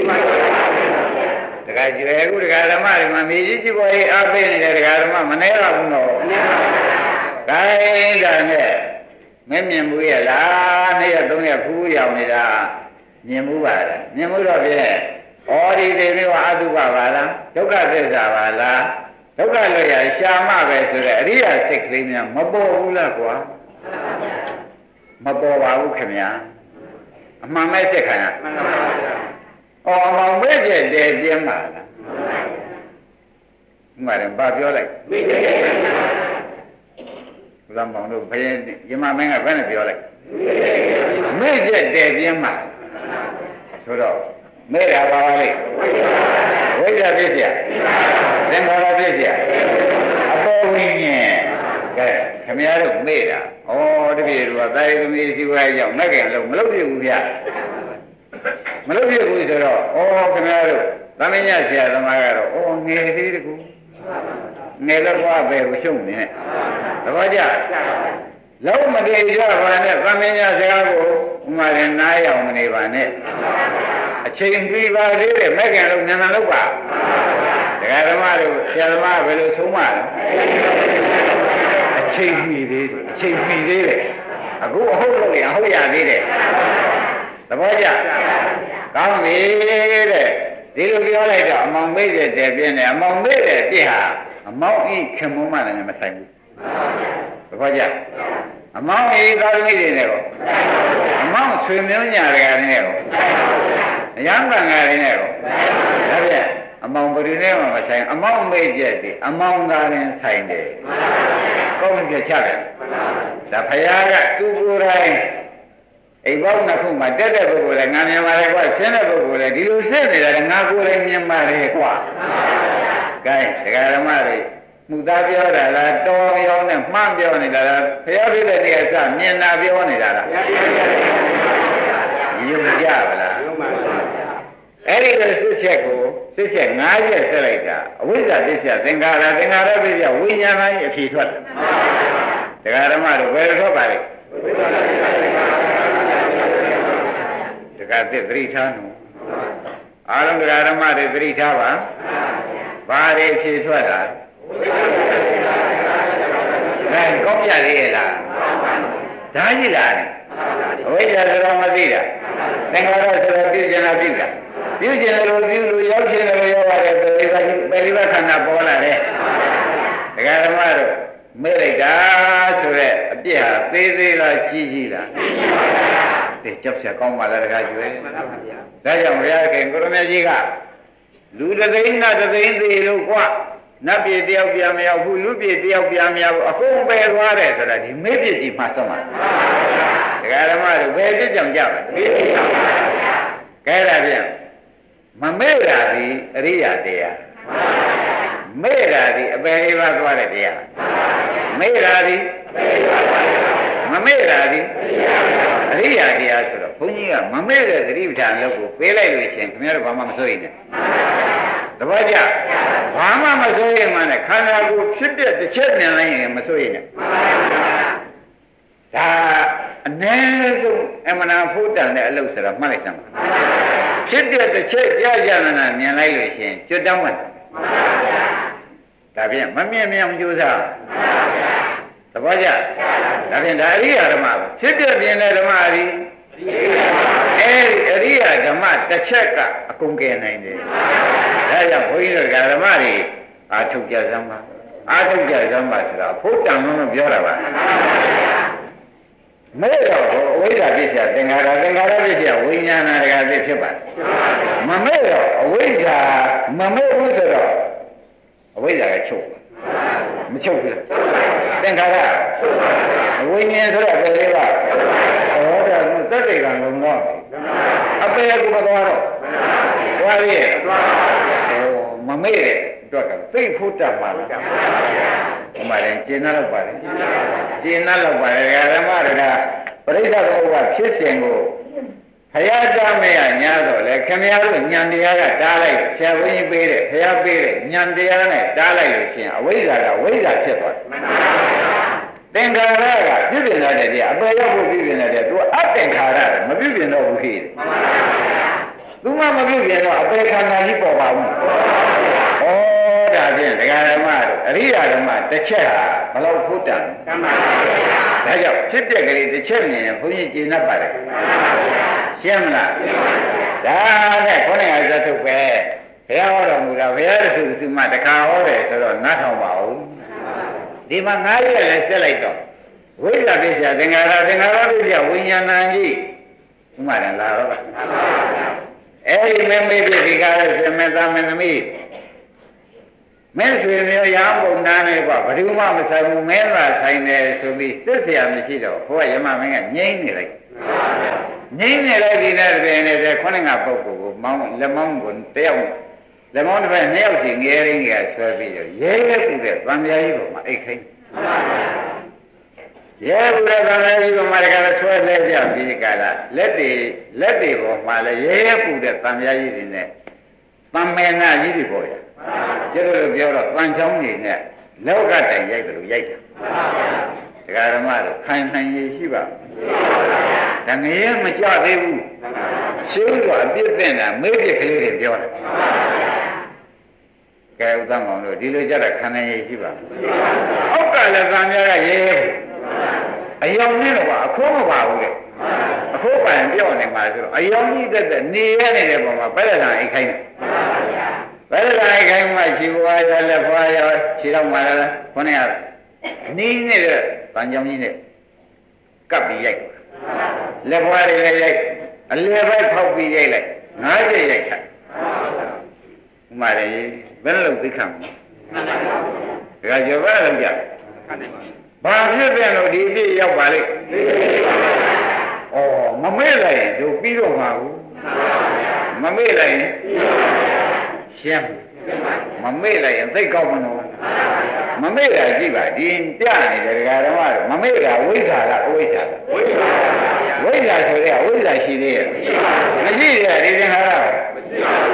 လဲတခါကျွယ်ခုတခါဓမ္မတွေမှာမြေကြီးပွားရေးအားပေးနေတဲ့တခါဓမ္မမနှဲတော့ဘူးနော်ခိုင်းတာနဲ့မမြင်ဘူးရဲ့လား2ရက်3ရက်ဖူးရောက်နေတာမြင်မှုပါလားမြင်မှုတော့ဖြင့်ဩဒီတေမျိုးအတုပပါလားဒုက္ခသစ္စာပါလားဒုက္ခလွတ်ရရှာမပဲဆိုတဲ့အရိယာစိတ်ကလေးများမပေါ်ဘူးလားကွာမပေါ်ပါဘူးခင်ဗျာအမှန်မဲ့စိတ်ခံရမှန်ပါပါဩအမှန်မဲ့တဲ့ပြင်းပါလားမှန်တယ်ဘာပြောလိုက်မိတယ်ဘုရားမောင်တို့ဘယ်ရမမင်းကဘယ်နဲ့ပြောလိုက်မဲ့တဲ့ပြင်းပါဆိုတော့မဲ့တာပါပါလေဝိဇ္ဇာဖြစ်เสียသင်္ခါရဖြစ်เสียအပေါ်ဝိညာဉ်ကဲခမည်းတော်မဲ့တာဩတပည့်တို့ကသာယသမီးစီဝါရောက်မက်ကင်လုံးမလုပ်ပြဘူးဗျမလုပ်ပြဘူးဆိုတော့ဩခမည်းတော်သမင်းညဆရာသမားကတော့ဩငယ်သေးတကူငယ်တော့ဘာပဲကိုရှုံနေနဲ့သဘောကျလုံးမတည်ကြပါနဲ့သမင်းညဆရာကိုဥမာရင်နားရောက်မနေပါနဲ့အချိန်ပြီးပါသေးတယ်မဲ့ခင်လုံးညာနာလောက်ပါဒကာဓမ္မတို့ဆရာသမားဘယ်လိုဆုံးမလဲအချိန်ပြီးသေးတယ်အချိန်ပြီးသေးတယ်အခုအဟုတ်လို့ရဟုတ်ရသေးတယ်သဘောကျကောင်းပြီတဲ့ဒီလိုပြောလိုက်တော့အမောင်မေ့တဲ့ပြင်းတယ်အမောင်မေ့တဲ့ပြစ်ဟာအမောင်ဤခင်မုံမလည်းမဆိုင်ဘူးသဘောကျအမောင်ဤသာသမီတွေနဲ့ရောအမောင်ဆွေမျိုးညာတွေကနဲ့ရောအယံတန်ဃာတွေနဲ့ရောဒါဖြင့်အမောင်ဘယ်သူနဲ့မှမဆိုင်အမောင်မေ့ပြက်တယ်အမောင်သာရင်ဆိုင်တယ်ကောင်းကြချတယ်ဒါဖရာကသူကိုယ်တိုင်အိမ်ပေါင်းနှစ်ခုမှာတက်တဲ့ပုဂ္ဂိုလ်လည်းငါမြင်ပါလေကွာဆင်းတဲ့ပုဂ္ဂိုလ်လည်းဒီလိုစစ်နေတာငါကိုယ်လည်းမြင်ပါလေကွာကဲဒကာဓမ္မတွေမှုသားပြောတာလားတော်ပြောနဲ့မှန်းပြောနေတာလားဖရာပြတဲ့နေရာစမြင်တာပြောနေတာလားယုံကြပါလားအဲ့ဒီလိုစစ်ချက်ကိုစစ်ချက်၅ချက်ဆက်လိုက်တာအဝိဇ္ဇာပစ္စယသင်္ခါရပစ္စယဝိညာဏကြီးအဖြေထွက်တယ်တရားဓမ္မတို့ဘယ်လိုထွက်ပါလဲတရားသစ်သတိထားနော်အားလုံးတရားဓမ္မတွေသတိထားပါဘာတွေဖြေထွက်လာလဲကောင်းပြသေးရဲ့လားဒါကြီးလားအဝိဇ္ဇာဆိုတော့မသိတာသင်္ခါရဆိုတော့ပြုကျင်တာပြုတာပြုကျင်တယ်လို့ပြုလို့ရောက်ကျင်တယ်လို့ရောက်ရတယ်ပရိပတ်ခန္ဓာပေါ်လာတယ်တရားဓမ္မတို့မေ့လိုက်တာဆိုရက်အပြစ်ဟာသေးသေးလားကြီးကြီးလားသိကြောက်ဆက်ကောင်းပါလားတခါကျွဲဒါကြောင့်ဘုရားခင်ကိုရမကြီးကလူတသိန်းနတ်တသိန်းသေးလို့ကွာနတ်ပြည်တယောက်ပြန်မရောက်ဘူးလူပြည်တယောက်ပြန်မရောက်ဘူးအကုန်ပယ်သွားတယ်ဆိုတာဒီမေ့ပြစ်ကြီးမှဆုံးပါတရားဓမ္မတို့ဘယ်ပြစ်ကြောင့်ကြပါမေ့ပြစ်ကြောင့်ကဲဒါပြန်မမေ့တာဒီအရိယာတရားမေ့တာဒီအပယ်လေးပါးသွားတဲ့တရားမေ့တာဒီမမေ့တာဒီအရိယာတရားဆိုတော့ဘုန်းကြီးကမမေ့တဲ့သတိပဋ္ဌာန်လောက်ကိုပေးလိုက်လို့ရှင်ခင်ဗျားတို့ဘာမှမစိုးရိမ်နဲ့တပည့်ကြဘာမှမစိုးရိမ်မှနဲ့ခန္ဓာကိုယ်ဖြစ်တဲ့တစ်ချက်မြင်လိုက်ရင်မစိုးရိမ်နဲ့ဒါအ ਨੇ ဆုံးအမှန်တရားဖို့တန်တဲ့အလုပ်ဆိုတော့မှတ်လိုက်စမ်းပါဖြစ်တဲ့တစ်ချက်ကြာနာမြင်လိုက်လို့ရှင်ကျွတ်တောင်းမှဒါဖြင့်မမြင်ကြိုးစားသဘောကျဒါဖြင့်ဒါအရိယာဓမ္မဖြစ်တဲ့မြင်တဲ့ဓမ္မအရိအဲဒီအရိယာဓမ္မတစ်ချက်ကအကုန်ကယ်နိုင်တယ်ဒါကြောင့်ဘုန်းကြီးတို့ဓမ္မတွေအာထုတ်ကြစမ်းပါအာထုတ်ကြစမ်းပါဆိုတာဖို့တန်လို့ပြောတာပါမဲတော့အဝိဇ္ဇာပစ္စယသင်္ခါရပစ္စယဝိညာဏတရားသိဖြစ်ပါတယ်မမဲတော့အဝိဇ္ဇာမမဲဘူးဆိုတော့အဝိဇ္ဇာကချုပ်မချုပ်ဘူးသင်္ခါရဝိညာဉ်ဆိုတော့ဘယ်လေးပါဟောတာကသတ္တိကံလုံးတော့အပေကူမသွားတော့သွားရည်မမဲတဲ့အတွက်ကသိဖို့တတ်ပါလားဟိုမှာလည်းကျင်နာတော့ပါတယ်ကျင်နာတော့ပါတယ်ဓမ္မတွေကပရိစ္ဆေဘုရားဖြစ်စဉ်ကိုဘုရားတားမရညာတော့လေခင်ဗျားတို့ဉာဏ်တရားကတားလိုက်ဆရာဘုန်းကြီးပေးတဲ့ဘုရားပေးတဲ့ဉာဏ်တရားနဲ့တားလိုက်လို့ရှိရင်အဝိဇ္ဇာကဝိဇ္ဇာဖြစ်သွားတယ်သင်္ခါရကပြုပြင်လာတဲ့တရားအပေရောက်ဖို့ပြုပြင်လာတဲ့သူအသင်္ခါရမပြုပြင်တော့ဘူးဖြစ်တယ်သူမှမပြုပြင်တော့အပေခန္ဓာကြီးပေါ်ပါဘူးဒါဖြင့်ဒကာဓမ္မတို့အရိယာဓမ္မတစ်ချက်ဟာဘလောက်ဖို့တန်ဓမ္မဒါကြောင့်ဖြစ်တဲ့ကလေးတစ်ချက်မြင်ရင်ဘုန်းကြီးကျေနပ်ပါတယ်ရှင်းမလားဒါနဲ့ခေါင်းငါဇတ်ထုတ်ပဲဘုရားဟောတော်မူတာဘုရားတဆူဆူမှတခါဟောတယ်ဆိုတော့နားထောင်ပါဦးဒီမှာ၅ရက်လည်းဆက်လိုက်တော့ဝိဇ္ဇာပစ္စယသင်္ခါရပစ္စယဝိညာဏကြီးဥမာတယ်လားဟုတ်ပါအဲ့ဒီမေမေပြဒီကားရဲ့စမေသမင်းသမီးမဲဆွေမျိုးရဟန်းပုံနာနေပေါ့ဘယ်သူမှမဆိုင်ဘူးမဲလာဆိုင်တယ်ဆိုပြီးစစ်เสียမရှိတော့ဘုရားယမမင်းကငြိမ့်နေလိုက်ငြိမ့်နေလိုက်ဒီတဲ့ပြင်နေတဲ့ခေါင်းငါပုဂ္ဂိုလ်ကိုမောင်းလက်မောင်းကိုတယောက်လက်မောင်းတစ်ဖက်နှစ်ယောက်စီငယ်ရင်းကြီးကဆွဲပြီးတော့ရဲရဲပူတဲ့ဗံပြားကြီးပေါ်မှာအိတ်ခိမ့်ရဲပူတဲ့ဗံပြားကြီးပေါ်မှာတခါဆွဲလဲကြပြီးကြလားလက်တွေပေါ်မှာလည်းရဲရဲပူတဲ့ဗံပြားကြီးတွေနဲ့သံမေနာကြီးတွေပေါ်ရကျတော့ပြောတော့တန်ချောင်းနေနဲ့လောကတိုင်ရိုက်တယ်လို့ရိုက်တာဒကာဓမ္မတို့ခိုင်နိုင်ရရှိပါဒါငရဲမကြသေးဘူးရှင်းတော့အပြစ်တင်တာမေးပြကလေးတွေပြောတယ်ကဲဥဒ္ဒမောင်တို့ဒီလိုကြတာခံနိုင်ရရှိပါအောက်ကလည်းသံများကရဲအယောင်နဲ့တော့အခိုးမပါဘူးတဲ့အခုပိုင်ပြောနေမှာဆိုတော့အယောင်ကြီးတဲ့နေရနေတဲ့ပုံမှာပဲလက်ခံအိတ်ခိုင်းတယ်ဘယ်လိုလဲခိုင်းမှခြေဘွားရလက်ဘွားရခြေတော့မှလည်းခေါင်းရနီးနေတဲ့ဗန်ကြောင်ကြီးနဲ့ကပ်ပြီးရိုက်လက်ဘွားတွေလည်းရိုက်အလဲပဲဖောက်ပြီးရိုက်လိုက်၅ချက်ရိုက်ချဥမာလေဘယ်လိုသိခံမလဲဒါကြောင့်ဘယ်လိုကြဘာဖြစ်ပြန်လို့ဒီပြည့်ရောက်ပါလိမ့်ဩမမေ့လိုက်ရင်တို့ပြီးတော့မှာဘူးမမေ့လိုက်ရင်ရှင်းမမေ့လိုက်ရင်သိကောက်မလို့မမေ့တာကြည့်ပါဒီပြနေတယ်ဒကာဓမ္မတို့မမေ့တာဝိဇ္ဇာလားအဝိဇ္ဇာလားဝိဇ္ဇာဆိုတဲ့ဝိဇ္ဇာရှိသေးရဲ့မရှိသေးတယ်ဒီသင်္ခါရ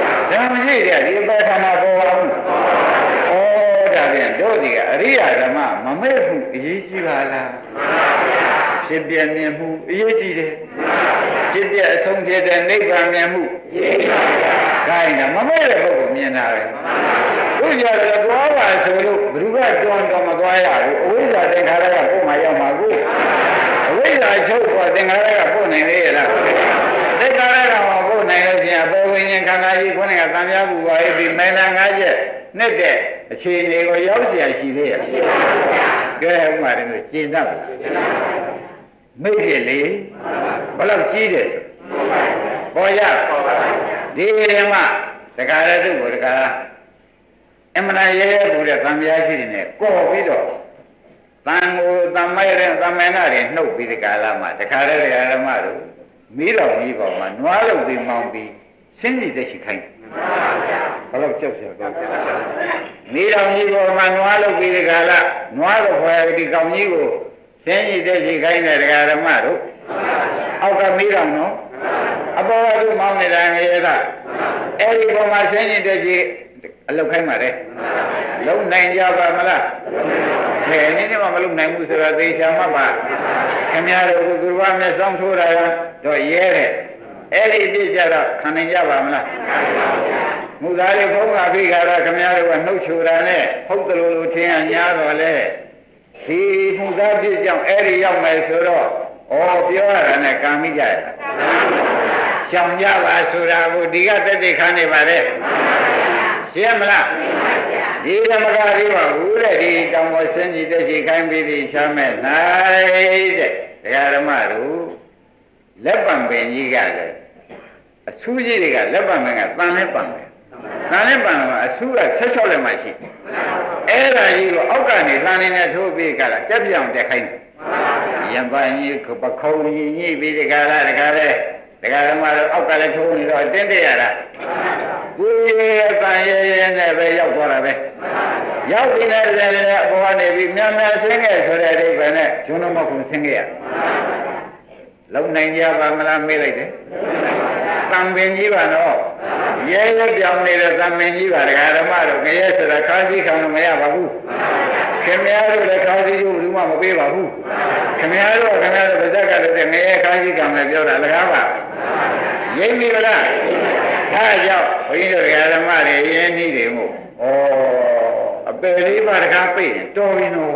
မေ့တယ်ဒီဘယ်ခန္ဓာပေါ်ပါဘူးဩဒါပြန်တို့ဒီကအရိယာဓမ္မမမေ့ဘူးအရေးကြီးပါလားဖြစ်ပြမြင်မှုအရေးကြီးတယ်ဖြစ်ပြအဆုံးဖြစ်တဲ့နိဗ္ဗာန်မြင်မှုအရေးကြီးပါဗျာခိုင်းတာမမေ့တဲ့ပုဂ္ဂိုလ်မြင်တာပဲတို့ကြတယ်သွားပါဆိုလို့ဘ누구ကတွန်းတော့မသွားရဘူးအဝိဇ္ဇာသင်္ခါရကပုံမှန်ရောက်မှာကိုအဝိဇ္ဇာချုပ်ပေါ်သင်္ခါရကပုံနိုင်လေရလားသင်္ခါရကမပုံနိုင်လို့ပြန်ပေါ်ဝိညာဉ်ခန္ဓာကြီးခုနကသံဃာဘူပါရေးဒီမေနာ၅ချက်နဲ့တဲ့အခြေအနေကိုရောက်เสียရှိသေးရဲ့ကဲဥမာတယ်လို့ကျင့်တတ်ပါမိတ်ဖြစ်လေဘယ်လောက်ကြီးတယ်ပေါ်ရဒီမှာတခါတည်းသူ့ကိုတခါအမှန်ရဲရဲဘူးတဲ့သံဃာရှိနေကော့ပြီးတော့သံကိုသံမဲတဲ့သံမဲနာတွေနှုတ်ပြီးဒီကာလမှာတခါတည်းဓမ္မတို့မီးတော်ကြီးပေါ်မှာနွားလုပ်ပြီးမောင်းပြီးဆင်းကြည့်တဲ့ရှိခိုင်းဘယ်လောက်ကြောက်ရတော့မီးတော်ကြီးပေါ်မှာနွားလုပ်ပြီးဒီကာလနွားတော့ဘယ်ဒီကောင်ကြီးကိုဆင်းကြည့်တဲ့ရှိခိုင်းတဲ့ဓမ္မတို့အောက်ကမီးတော်နော်အပေါ်ကသူ့မောင်းနေတာငရဲကအဲ့ဒီပေါ်မှာဆင်းကြည့်တဲ့ရှိအလုတ်ခိုင်းပါတယ်လုံးနိုင်ကြပါမလားခဲနည်းနည်းမှမလုံးနိုင်ဘူးဆိုတော့သေချာမှပါခင်ဗျားတို့သူတော်ဘာမျက်စောင်းထိုးတာတော့ရဲတယ်အဲ့ဒီပြစ်ကြတော့ခံနိုင်ကြပါမလားမူသားလေးဘုန်းကပြီးကြတော့ခင်ဗျားတို့ကနှုတ်ချူတာနဲ့ဟုတ်တယ်လို့ထင်ရညာတော့လေဒီမူသားပြစ်ကြောင့်အဲ့ဒီရောက်မယ်ဆိုတော့ဩပြောရတာနဲ့ကံမိကြရရှောင်ကြပါဆိုတာကိုဒီကတက်တက်ခံနေပါတယ်ရှင်းမလားဒီဓမ္မကလေးပါဘူးတဲ့ဒီတောင်ပေါ်ဆင်းကြည့်တဲ့ချိန်ခိုင်းပြီးဒီချမ်းမဲ့နိုင်တဲ့တရားဓမ္မတို့လက်ပံပင်ကြီးကလည်းအဆူးကြီးတွေကလက်ပံပင်ကတန်နဲ့ပံတယ်တန်နဲ့ပံကအဆူးက16လက်မှရှိအဲ့ဒါကြီးကိုအောက်ကနေတန်နေနဲ့ထိုးပြီးကြတာတက်ပြောင်တက်ခိုင်းတယ်ရံပန်းကြီးပခုံးကြီးညှိပြီးဒီကလာတခါလဲတရားဓမ္မတို့အောက်ကလည်းထိုးနေတော့တင်းတက်ရတာကိုယ်ရဲ့တန်ရဲနဲ့ပဲရောက်သွားတာပဲရောက်နေတဲ့အပေါ်ကနေပြီးမြန်မြန်ဆင်းခဲ့ဆိုတဲ့အဓိပ္ပာယ်နဲ့ဂျုံတော်မခုဆင်းခဲ့ရလုံနိုင်ကြပါမလားမေးလိုက်တယ်တံပင်ကြီးပါတော့ရဲရဲပြောင်းနေတဲ့တံပင်ကြီးပါတရားဓမ္မတို့ငရဲဆိုတာခါးစည်းခံလို့မရပါဘူးခင်ဗျားတို့လည်းခါးစည်းတို့ဘူးမှမပေးပါဘူးခင်ဗျားတို့ပါဇက်ကလည်းငရဲခါးစည်းခံမယ်ပြောတာလကားပါရိပ်ပြီလားဒါကြောင့်ဘုန်းကြီးတို့ဓမ္မတွေရင်းနှီးတွေမို့ဩအပယ်လေးပါးတကားပြည့်တော်ပြီနော်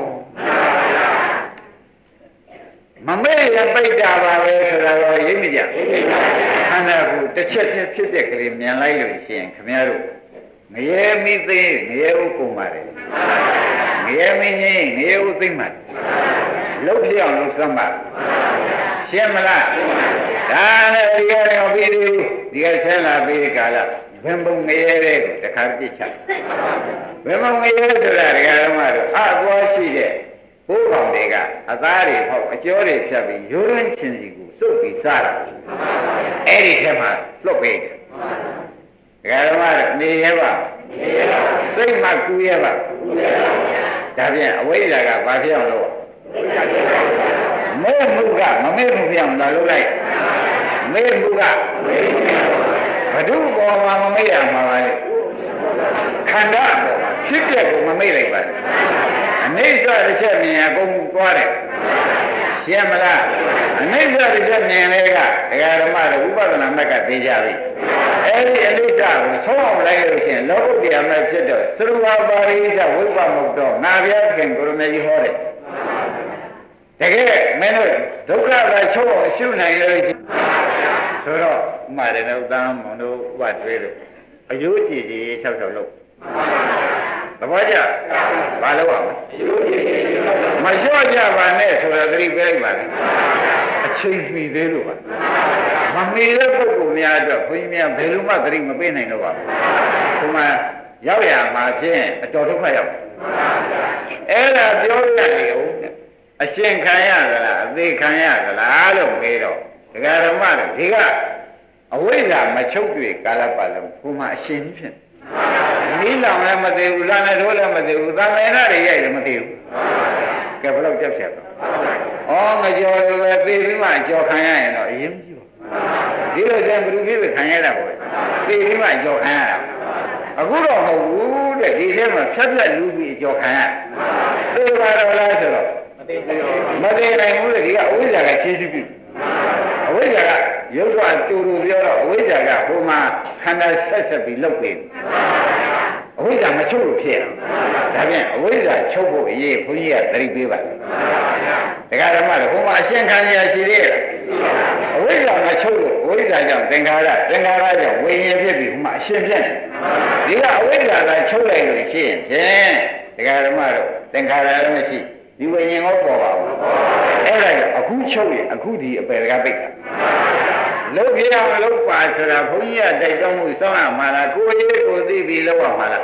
မမေ့ရပိတ်တာပါပဲဆိုတာတော့ရိပ်မိကြခန္ဓာကိုတစ်ချက်ချင်းဖြစ်တဲ့ကလေးမြန်လိုက်လို့ရှိရင်ခင်ဗျားတို့ငရဲမိသိငရဲဥကုန်ပါတယ်ငရဲမင်းကြီးငရဲဥသိမ့်ပါတယ်လှုပ်ပြောင်းလှုပ်စမ်းပါရှင်းမလားဒါနဲ့ဒီကနေ့ပြီးဒီကဆင်းလာပြီးကာလဘယ်ဘုံငရဲတဲ့ကိုတခါပြစ်ချဘယ်ဘုံငရဲဆိုတာဒကာဓမ္မတို့အသွားရှိတဲ့ဘိုးကောင်တွေကအသားတွေဟောက်အကျော်တွေဖြတ်ပြီးရိုးရင်းချင်းစီကိုစုပ်ပြီးစားတာအဲ့ဒီထဲမှာလွတ်ပေးတယ်ဒကာဓမ္မတို့နေရပါစိတ်မှကူရပါဒါပြန်အဝိဇ္ဇာကဘာဖြစ်အောင်လို့မေ့မှုကမမေ့မှုပြောင်းလာလို့လိုက်မေ့မှုကဘဒုဘောမှာမမေ့ရမှာပါလေခန္ဓာပေါ်မှာဖြစ်တဲ့ကိုမမေ့လိုက်ပါနဲ့အနိစ္စတစ်ချက်မြင်အကုန်သွားတယ်ရှင်းမလားအနိစ္စတစ်ချက်မြင်လေးကဒကာဓမ္မတို့ဥပဒနာမက်ကသိကြပြီအဲ့ဒီအနိစ္စကိုဆုံးအောင်လိုက်လို့ရှိရင်လောကုတ္တရာမဲ့ဖြစ်တော့သရဝပါရိသဝိပမုတ်တော့ငါဘုရားခင်ကိုရမေကြီးဟောတယ်တကယ်မင်းတို့ဒုက္ခသာချုပ်အောင်ရှုနိုင်လို့ဆိုတော့ဥမာတယ်နဲ့ဥဒ္ဒမ်းမောင်တို့ဥပတွေးလို့အယုကြည်ကြည်66လို့သဘောကျဘာလို့အောင်မလျှော့ကြပါနဲ့ဆိုတော့သတိပေးလိုက်ပါလေအချိန်မီသေးလို့ပါမမီတဲ့ပုဂ္ဂိုလ်များအတွက်ဘုန်းကြီးများဘယ်လိုမှသတိမပေးနိုင်တော့ပါဘူးဒီမှာရောက်ရမှာဖြင့်အတော်ဒုက္ခရောက်အဲ့ဒါပြောရတယ်ဦးအရှင်ခံရသလားအသေးခံရသလားလို့မေးတော့ဒကာဓမ္မတို့ဒီကအဝိဇ္ဇာမချုပ်တွေ့ကာလပတ်လုံးဘုမအရှင်ဖြစ်မိလောင်လည်းမသိဘူးလာနဲ့ထိုးလည်းမသိဘူးသံမေနတွေရိုက်လည်းမသိဘူးကဲဘယ်တော့ကြောက်ချက်တော့ဩငကြော်လိုပဲသိပြီးမှကြော်ခံရရင်တော့အရင်မကြည့်ပါဒီလိုကျန်ဘယ်သူဖြစ်ခံရတာပေါ့သိပြီးမှကြော်ခံရတာအခုတော့မဟုတ်ဘူးတဲ့ဒီထဲမှာဖြတ်ဖြတ်လူပြီးကြော်ခံရသိပါတော့လားဆိုတော့မသိနိုင်ဘူးလေဒီကအဝိဇ္ဇာကခြေစွပ်ပြီအဝိဇ္ဇာကရုပ်ကတူတူပြောတော့အဝိဇ္ဇာကဟိုမှာခန္ဓာဆက်ပြီးလောက်ပြီအဝိဇ္ဇာမချုပ်လို့ဖြစ်တာဒါဖြင့်အဝိဇ္ဇာချုပ်ဖို့အရေးဘုန်းကြီးကသတိပေးပါတရားဓမ္မတွေဟိုမှာအရှင်းခံရရှိသေးတယ်အဝိဇ္ဇာမချုပ်လို့အဝိဇ္ဇာကြောင့်သင်္ခါရကြောင့်ဝိညာဉ်ဖြစ်ပြီးဟိုမှာအရှင်းဖြစ်နေဒီကအဝိဇ္ဇာကချုပ်လိုက်လို့ရှိရင်ဖြင့်တရားဓမ္မတို့သင်္ခါရလည်းမရှိဒီဝိညာဉ်ကိုပေါ်ပါဘူးအဲ့ဒါအခုချုပ်ရင်အခုဒီအပေကပိတ်တာလုံးပြအောင်လုံးပါဆိုတာဘုန်းကြီးကတိုက်တွန်းမှုစောင့်ရမှာလားကိုယ်ရေးကိုသိပြီးလုံးရမှာလား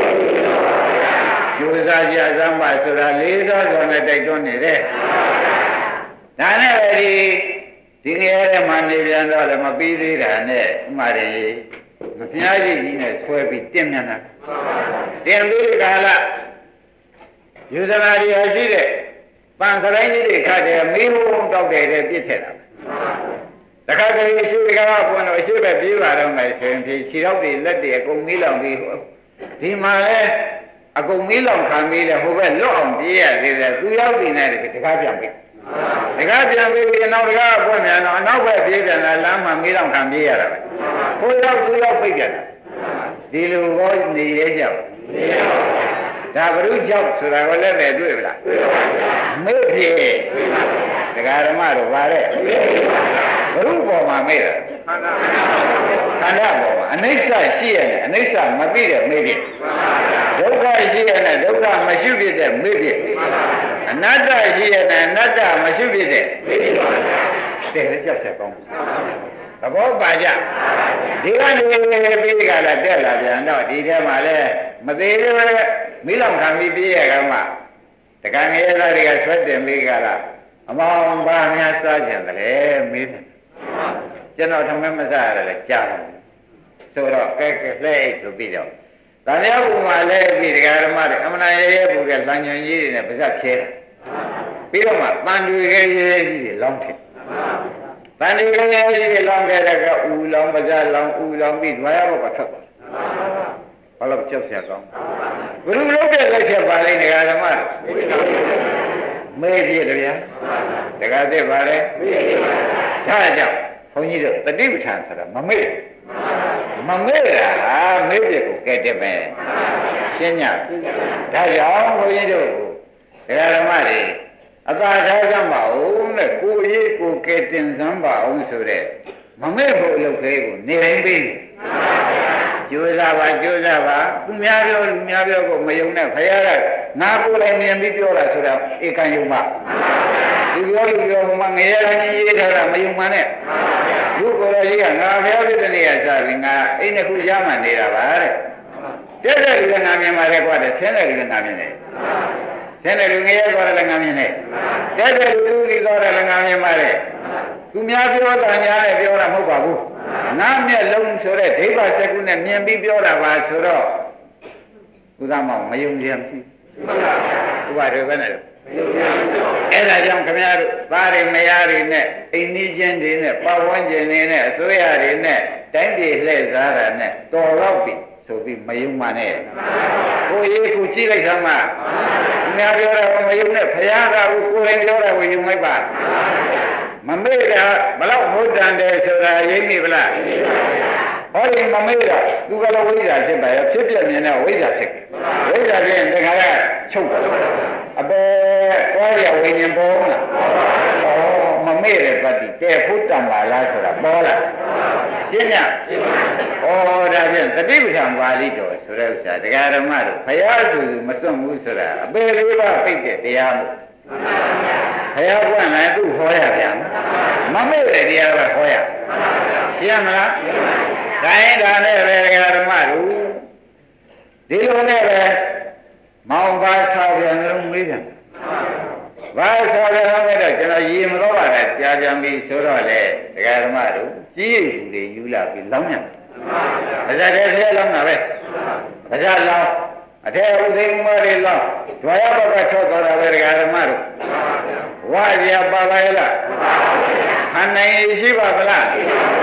ကျိုးစားကြစမ်းပါဆိုတာလေးသောစွာနဲ့တိုက်တွန်းနေတယ်ဒါနဲ့ပဲဒီငယ်ထဲမှာနေပြန်တော့လည်းမပြီးသေးတာနဲ့ဥမာတယ်မဖျားကြီးကြီးနဲ့ဆွဲပြီးတင်းမြန်တာတင်းပြီးကာလယူဇနာတွေရှိတဲ့ပန်ခရိုင်းကြီးတွေခတ်တယ်မီးဘုံတောက်တယ်တဲ့ပြစ်ထက်တာတခါတည်းရှိကပွင့်တော့ရှိပဲပြေးပါတော့မယ်ဆိုရင်ဖြေခြေတော့တွေလက်တွေအကုန်မီးလောင်ပြီးဒီမှာလဲအကုန်မီးလောင်ခံပြီးလဲဟိုဘက်လွတ်အောင်ပြေးရသေးတယ်သူရောက်နေတယ်တကားပြန်ပြီတကားပြန်ပြီးနောက်တကားပွင့်ပြန်တော့နောက်ဘက်ပြေးပြန်လာလမ်းမှာမီးလောင်ခံပြေးရတာပဲဟိုရောက်သူရောက်ပြိတ်ပြန်ဒီလိုဟောနေရကြဒါဘုရုကြောက်ဆိုတာကိုလည်းပဲတွေ့ဗလားမေ့ပြေတရားဓမ္မတို့ပါတဲ့ဘုရုပေါ်မှာမေ့တာခန္ဓာပေါ်မှာအနိစ္စရှိရနဲ့အနိစ္စမသိတဲ့မေ့ပြေဒုက္ခရှိရနဲ့ဒုက္ခမရှိဖြစ်တဲ့မေ့ပြေအနတ္တရှိရနဲ့အနတ္တမရှိဖြစ်တဲ့မေ့ပြေတဲ့လည်းကြောက်ဆက်ကောင်းသဘောပါကြဒီကနေပြီးကြလာတက်လာပြန်တော့ဒီထဲမှာလဲမသေးသေးပဲမိလောင်ခံပြီးပြည့်ရကမှတကံငရဲသားတွေကဆွတ်တင်ပြီးကြလာအမောင်ဘာများစားကြတယ်မေးတယ်ကျွန်တော်ထမင်းမစားရတယ်ကြားတယ်ဆိုတော့ကဲလှဲ့အိတ်ဆိုပြီးတော့ဒါများဘုံမှာလဲပြီးတရားဓမ္မတွေအမှန်တရားရဲပူတဲ့လမ်းညွန်ကြီးတွေနဲ့ပါဇက်ဖြဲတယ်ပြီးတော့မှတန်တွေရဲကြီးတွေလောင်းဖြစ်တန်တွေရဲကြီးတွေလောင်းခဲ့တဲ့ကဥလောင်းပါဇက်လောင်းဥလောင်းပြီးဒွါရဘောကထွက်သွားဘာလို့ကြောက်ရကောင်းဘုရုလုံးတဲ့လက်ချက်ပါလိမ့်တရားဓမ္မမေးပြည့်တယ်ဗျာတရားသိပါလေဒါကြောင့်ဘုန်းကြီးတို့တတိပဋ္ဌာန်ဆိုတာမမေ့တာမေ့ပြည့်ကိုကဲတက်ပဲရှင်းညဒါကြောင့်ဘုန်းကြီးတို့တရားဓမ္မတွေအသာထားစမ်းပါဦးနဲ့ကိုရေးကိုကဲတင်စမ်းပါအောင်ဆိုတဲ့မမေ့ဖို့အလုပ်သေးကိုနေတိုင်းပြီးကြိုးစားပါသူများပြောလူများပြောကိုမယုံနဲ့ဖရာကငါကိုယ်တိုင်မြင်ပြီးပြောတာဆိုတော့ဧကံယုံပါဒီပြောမှငရဲရင်းရေးထားတာမယုံမှနဲ့လူကိုယ်တော်ကြီးကငါဖရာဖြစ်တဲ့နေ့ကစပြီးငါအိမ်တစ်ခုရမှနေတာပါတဲ့တက်တဲ့လူကငါမြင်ပါတယ်ကွာတဲ့ဆင်းတဲ့လူကငါမြင်တယ်ဆင်းတဲ့လူငရဲသွားတယ်လည်းငါမြင်တယ်တက်တဲ့လူဒီသွားတယ်လည်းငါမြင်ပါတယ်သူများပြောတာညာနဲ့ပြောတာမဟုတ်ပါဘူးငါမျက်လုံးဆိုတဲ့ဒိဗ္ဗစကုနဲ့မြင်ပြီးပြောတာပါဆိုတော့ဥဒ္ဓမောင်မယုံကြမရှိဘူးဥပါတွေပဲနဲ့အဲ့ဒါကြောင့်ခမရတို့သားတွေမယားတွေနဲ့အိမ်နီးချင်းတွေနဲ့ပတ်ဝန်းကျင်တွေနဲ့အစိုးရတွေနဲ့တိုင်းပြည်လှည့်စားတာနဲ့တော်တော့ပြီဆိုပြီးမယုံမှနဲ့ကိုရေးကိုကြည့်လိုက်သမ်းမှာသူများပြောတာမယုံနဲ့ဘုရားကကိုယ်တိုင်ပြောတာကိုယုံလိုက်ပါမမေ့တာဘလောက်ဟုတ်တန်တယ်ဆိုတာရိပ်မိဗလားဟောဒီမမေ့တာသူကလည်းဝိဇ္ဇာဖြစ်ပါရဲ့ဖြစ်ပြမြင်တဲ့ဝိဇ္ဇာဖြစ်ဝိဇ္ဇာဖြင့်တခါကချုပ်တယ်အပေကွာရဝိညာဉ်ပေါ်လားမမေ့တဲ့ပတ်တိကဲဖို့တန်ပါလားဆိုတာပေါ်လာရှင်းညဩဒါဖြင့်တတိပဋ္ဌာန်ပါဠိတော်ဆိုတဲ့ဥစ္စာတရားဓမ္မတို့ဘုရားဆိုသူမစွန့်ဘူးဆိုတာအပေလေးပါပြိတ်တဲ့တရားမို့ဘုရားကလည်းသူ့ဟောရပြန်မမေ့တဲ့တရားပဲဟောရရှင်းမလားဒါရင်ဒါနဲ့ပဲတရားဓမ္မတို့ဒီလိုနဲ့ပဲမောင်ပါဆောက်ပြန်လို့မေးပြန်ဘာဆောက်ပြန်လို့တော့ကျွန်တော်ရေမတော့ပါနဲ့ကြာပြန်ပြီဆိုတော့လေတရားဓမ္မတို့ကြီးရည်တွေယူလာပြီးလောင်းပြန်ပါဇာတဲ့ထဲလောင်းတာပဲပါဇာလောင်းအထေဥသိမ်းမတွေလောင်းဒွါရဘကထွက်သွားတာပဲတရားဓမ္မတို့ဝါရပါပါရဲ့လားခန္ဓာရည်ရှိပါဗလား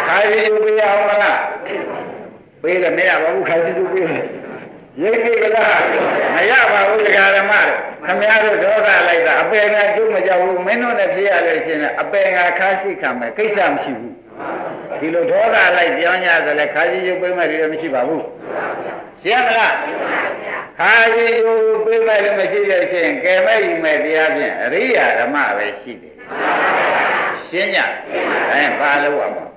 ခါစီယူပေးအောင်မလားပေးလည်းမရပါဘူးခါစီယူပေးရိပ်နေကလားမရပါဘူးဒကာဓမ္မတို့ခမည်းတော်ဒေါသလိုက်တာအပယ်ငါကျုပ်မကြောက်ဘူးမင်းတို့နဲ့ဖြစ်ရလို့ရှင်အပယ်ငါခါရှိခံမယ်ကိစ္စမရှိဘူးဒီလိုဒေါသလိုက်ပြောင်းကြဆိုလဲခါစီယူပေးမယ်ဒီလိုမရှိပါဘူးရှင်းမလားခါစီယူပေးမယ်လို့မရှိတဲ့ရှင်ကဲမဲ့ယူမဲ့တရားဖြင့်အရိယာဓမ္မပဲရှိတယ်ရှင်းကြဘာလို့ရမှာ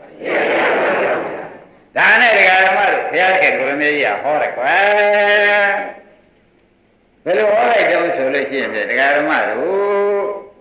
ဒါနဲ့ဒကာဓမ္မတို့ဘုရားခင်ကိုရမေကြီးကဟောတယ်ကွယ်ဘယ်လိုဟောလိုက်တုံးဆိုလို့ရှိရင်ဒကာဓမ္မတို့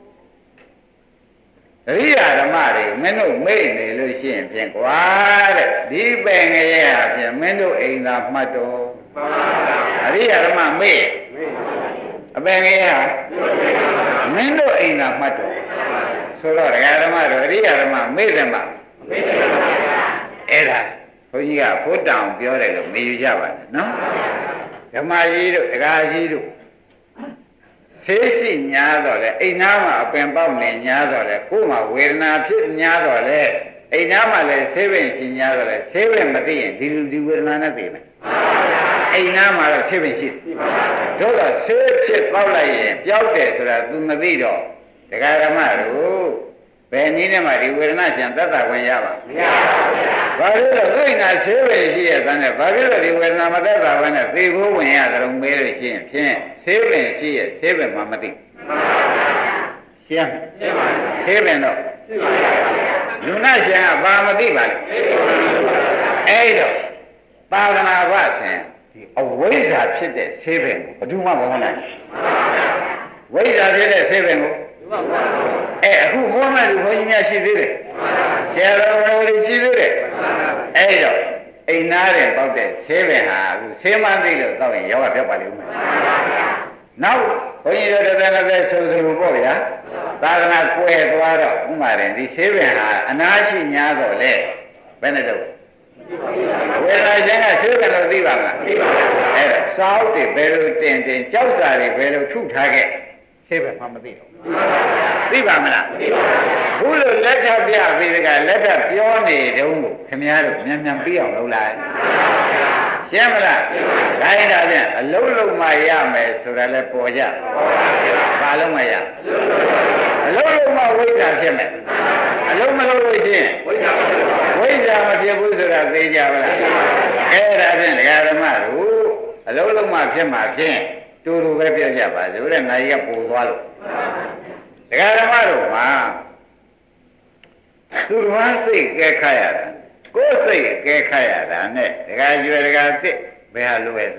အရိယာဓမ္မတွေမင်းတို့မေ့နေလို့ရှိရင်ဖြင့်ကွာတဲ့ဒီပင်ငရဲအဖြစ်မင်းတို့အိမ်သာမှတ်တော်အရိယာဓမ္မမေ့အပင်ငရဲမင်းတို့အိမ်သာမှတ်တော်ဆိုတော့ဒကာဓမ္မတို့အရိယာဓမ္မမေ့တယ်မှာအဲ့ဒါဘုန်းကြီးကဘုဒ္ဓံပြောတယ်လို့မယူကြပါနဲ့နော်ဓမ္မကြီးတို့ဒကာကြီးတို့ဆေးရှိညာတော့လေအိမ်သားမှာအပင်ပေါက်နေညာတော့လေကိုယ်မှာဝေဒနာဖြစ်ညာတော့လေအိမ်သားမှာလည်းဆေးပင်ရှိညာတော့လေဆေးပင်မသိရင်ဒီလူဒီဝေဒနာနဲ့သိမယ်အိမ်သားမှာတော့ဆေးပင်ရှိတို့တော့ဆေးဖြစ်ပေါက်လိုက်ရင်ပျောက်တယ်ဆိုတာ तू မသိတော့ဒကာဓမ္မတို့ဘယ်နည်းနဲ့မှဒီဝေဒနာကျန်သက်သာဝင်ရပါမရပါဘူးဘာလို့လဲသိနာဆေးပင်ရှိရတဲ့နဲ့ဘာဖြစ်လို့ဒီဝေဒနာမသက်သာဝင်နဲ့သိဖို့ဝင်ရတယ်လို့မေးလို့ရှိရင်ဖြင့်ဆေးပင်ရှိရဆေးပင်မှမသိရှင်းဆေးပင်တော့လူနာရှင်ကဘာမသိပါလဲအဲ့တော့သာသနာ့ဘဆင်ဒီအဝိဇ္ဇာဖြစ်တဲ့ဆေးပင်ကိုဘယ်သူမှမဟုတ်နိုင်ဝိဇ္ဇာဖြစ်တဲ့ဆေးပင်ကိုအခုဘုန်းမဲ့လူဘုန်းကြီးများရှိသေးတယ်ဆရာတော်တွေရှိသေးတယ်အဲ့တော့အိမ်သားတွေပေါက်တဲ့ဆေးပင်ဟာအခုဆေးမသိလို့တော့ရင်ယောဂပြတ်ပါလိမ့်မယ်နောက်ဘုန်းကြီးတို့တစ်သက်ဆိုလိုပေါ့ဗျာသာသနာကွယ်သွားတော့ဥမာရင်ဒီဆေးပင်ဟာအနာရှိညာတော့လေဘယ်နဲ့တော့ဝေဒနာရှင်ကဆေးပင်လို့သိပါမလားသိပါဘူးအဲ့တော့စာအုပ်တွေဘယ်လိုတင်ကြောက်စာတွေဘယ်လိုထုထားခဲ့ဆေးပင်မှမသိတော့သိပါမလားသိပါဘူးဘုလို့လက်ထပ်ပြပြီးတကလက်ထပ်ပြောနေတုံးကိုခင်ဗျားတို့မြန်မြန်ပြီးအောင်လုပ်လိုက်ရှင်းမလားဒါရင်ဒါဖြင့်အလုံးလုံးမှရမယ်ဆိုတာလဲပေါ်ကြဘာလုံးမရအလုံးလုံးမှဝိဇ္ဇာဖြစ်မယ်အလုံးမလုံးလို့ချင်းဝိဇ္ဇာမဖြစ်ဘူးဆိုတာသိကြပါလားအဲ့ဒါဖြင့်ဒကာဓမ္မတို့အလုံးလုံးမှဖြစ်မှာဖြင့်တူတူပဲပြောကြပါစို့တဲ့နိုင်ရပူသွားလို့ဒကာဓမ္မတို့မှာသူတော်ဘာစိတ်ကဲခါရတာကိုယ်စိတ်ကဲခါရတာနဲ့ဒကာကျွယ်ဒကာစစ်ဘယ်ဟာလိုရဲ့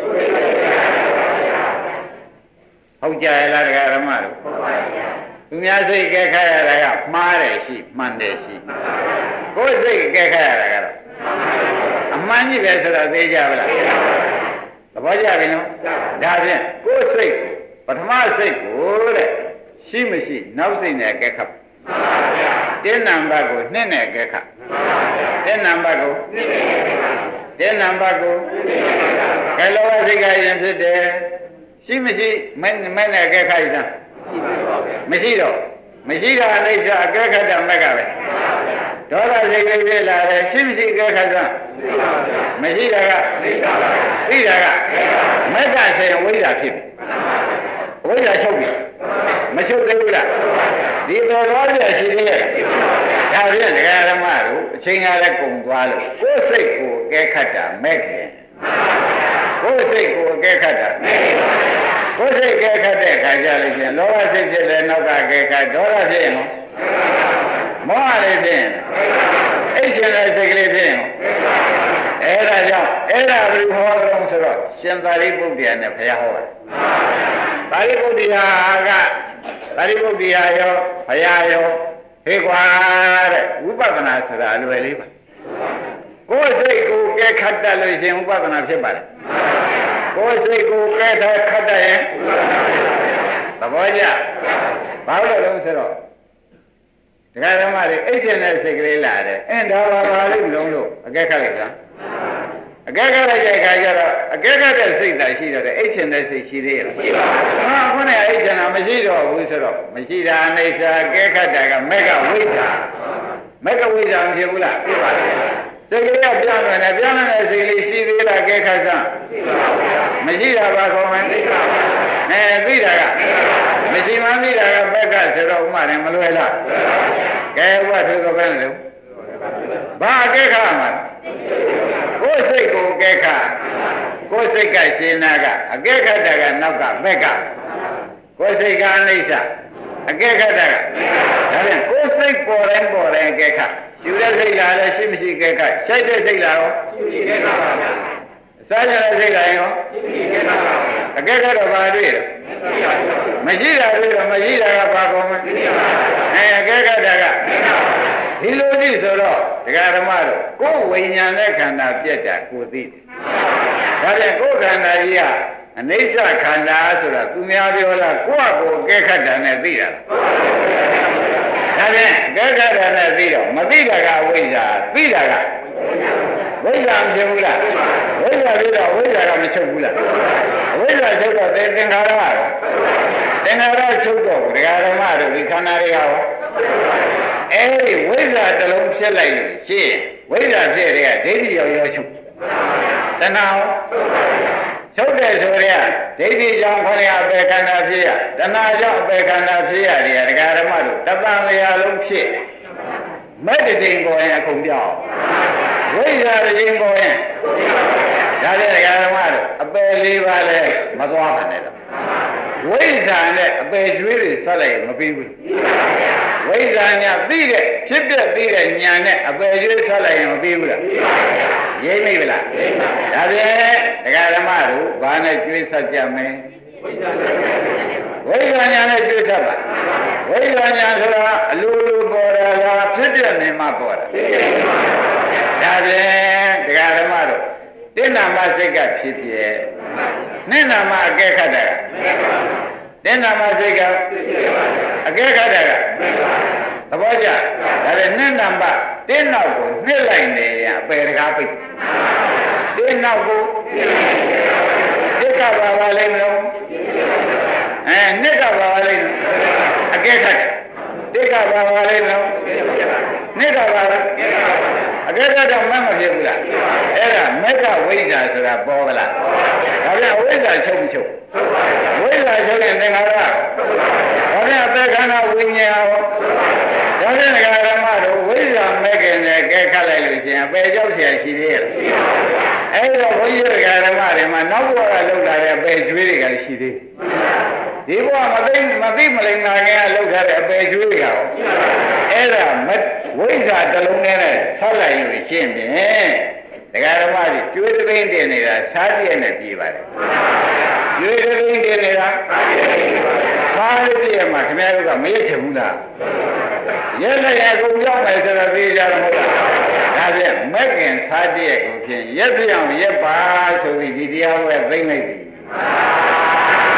ဟုတ်ကြရဲ့လားဒကာဓမ္မတို့သူများစိတ်ကဲခါရတာကမှားတယ်ရှိမှန်တယ်ရှိကိုယ်စိတ်ကဲခါရတာကတော့အမှန်ကြီးပဲဆိုတာသိကြပါလားသဘောကျပြီနော်ဒါဖြင့်ကိုယ်စိတ်ပထမစိတ်ကိုတဲ့ရှိမရှိနောက်စိတ်နဲ့ကဲခတ်တင်းနံပါတ်ကိုနှစ်နဲ့ကဲခတ်တင်းနံပါတ်ကိုတင်းနံပါတ်ကိုကဲလောဘစိတ်ကရင်ဖြစ်တယ်ရှိမရှိမဲနဲ့ကဲခတ်ရတာမရှိတော့မရှိတာအိဋ္ဌအကဲခတ်တာမက်ကပဲဒေါသစိတ်ကလေးလာတယ်ရှိမရှိကဲခတ်တာမရှိတာကသိတာကမက်ကဆိုရင်ဝိဇ္ဇာဖြစ်ပြီဝိဇ္ဇာချုပ်ပြီမချုပ်သေးဘူးလားဒီပေါ်သွားရရှိသေးရဲ့ဒါဖြင့်ဒကာဓမ္မတို့အချိန်ကလည်းကုန်သွားလို့ကိုယ်စိတ်ကိုကဲခတ်တာမက်ခင်ကိုယ်စိတ်ကိုကဲခတ်တာကိုယ်စိတ်ကဲခတ်တဲ့ခါကြလို့ချင်းလောဘစိတ်ဖြစ်တယ်နောက်ကကဲခတ်ဒေါသဖြစ်ရင်မောဟလေးဖြစ်ရင်အိတ်ရှင်တဲ့စိတ်ကလေးဖြစ်ရင်အဲ့ဒါကြောင့်အဲ့ဒါဘယ်ဟောတော့ဆိုတော့ရှင်သာရိပုတ္တရာနဲ့ဘုရားဟောတယ်သာရိပုတ္တရာကသာရိပုတ္တရာရောဘုရားရောဟေးကွာတဲ့ဝိပဿနာဆိုတာအလွယ်လေးပါကိုယ်စိတ်ကိုကဲခတ်တတ်လို့ရှင်ဝိပဿနာဖြစ်ပါလေကိုယ်စိတ်ကိုကဲထားခတ်တတ်ရင်သဘောကျဘာလို့လဲဆိုတော့ဒကာဓမ္မတွေအိတ်ကျင်တဲ့စိတ်ကလေးလာတယ်ဒါပါလိမ့်မလို့အကဲခတ်လိုက်တာအကဲခတ်လိုက်တဲ့အခါကျတော့အကဲခတ်တဲ့စိတ်သာရှိတော့တယ်အိတ်ကျင်တဲ့စိတ်ရှိသေးရဲ့မရှိပါဘူးဟာခုနကအိတ်ကျင်တာမရှိတော့ဘူးဆိုတော့မရှိတာအိဋ္ဌာအကဲခတ်တာကမက်ကဝိဇ္ဇာ mấy cái quy rằng thì là thế cái này piano này thì lý là cái khai sáng mà chỉ là ba con nè biết là mà chỉ mà biết là bé cái sẽ đâu mà này mà lui là cái quá thứ có bên đâu ba cái khai mà cố xây cố cái khai cố xây cái gì nào cả cái khai đó cái nào cả bé cái cố xây cái này sao cái khai đó cái là cố xây bỏ lên cái khai chịu ra xây là xin gì cái khai xây ra xây là sao ra xây là không cái khai đó ba đi mà chỉ là ba con cái khai đó cái thì lúc đi rồi đó cái đó mà rồi cố quỳ nhà này khăn nào biết à cố đi đó là cố khăn nào gì à nếu sao khăn nào rồi là tụi mình đi là cố cái khăn đó này đi rồi đó là cái khăn đó này đi rồi mà đi là cái quỳ là quỳ làm gì vậy quỳ là đi rồi quỳ là làm sao vậy quỳ là sao đó tên khá đó sao đó cái đó mà rồi bị khăn nào đi à ê quấy ra tờ lông xe lại xe quấy ra xe đấy à thế thì giờ chụp tên nào chụp đấy rồi à thế thì trong con nhà về căn nhà phía à tên nào trong về căn nhà phía à thì cái đó mà được tập đoàn này lông xe mấy cái tiền của anh cũng cho quấy ra cái tiền của anh ra đây cái đó mà được về đi vào đây mà toa cái này quấy ra này về dưới thì sao lại mà bị quấy ra nhà đi đấy chip đấy nhà này về dưới sao lại mà bị vậy vậy mấy vậy là cái đó mà đủ bà nàyជួយsao chả mấy quấy ra nhà nàyជួយsao bà quấy ra nhà rồi là lulu bỏ ra là chip này mà bỏ ra cái đó mà đủ tên nào mà sẽ gặp chip vậy nên nào mà cái khác đấy tên nào mà sẽ gặp cái khác đấy thằng bố già, đây nên làm bà, tên nào cũng biết lại này à, về cái gì, tên nào cũng, tên cả bà lên đâu, nét cả bà lên, cái khác, tên cả bà lên đâu, nét cả bà, cái đó mà mà hiểu là, là mấy cái quỷ giả rồi là bỏ vào là, cái quỷ giả chung, quỷ giả chung là thế nào đó, cái bé cái nào quỷ nhau. Đó là cái đó mà rồi với là mấy cái này cái khai lại được chứ bây giờ sẽ gì đấy ấy rồi với cái đó mà nó qua lúc đó bây giờ cái gì đấy đi qua mà lên nghe lúc đó bây giờ cái ấy là mất với ra từ lúc này sao lại như thế nhỉ cái đó màជួយទៅវិញទៀតនេះសាជាနဲ့ပြေးပါတယ်ជួយទៅវិញទៀតនេះစားလို့ပြရမှာခင်ဗျားတို့ကမရချင်ဘူးလားရဲလိုက်ရကုန်ကြောက်မယ်ဆိုတော့ပြေးကြတော့မဟုတ်လားဒါဖြင့်မက်ကင်စားတည့်ကိုဖြင့်ရက်ပြောင်ရက်ပါဆိုပြီးဒီတရားဝဲသိမ့်လိုက်ပြီ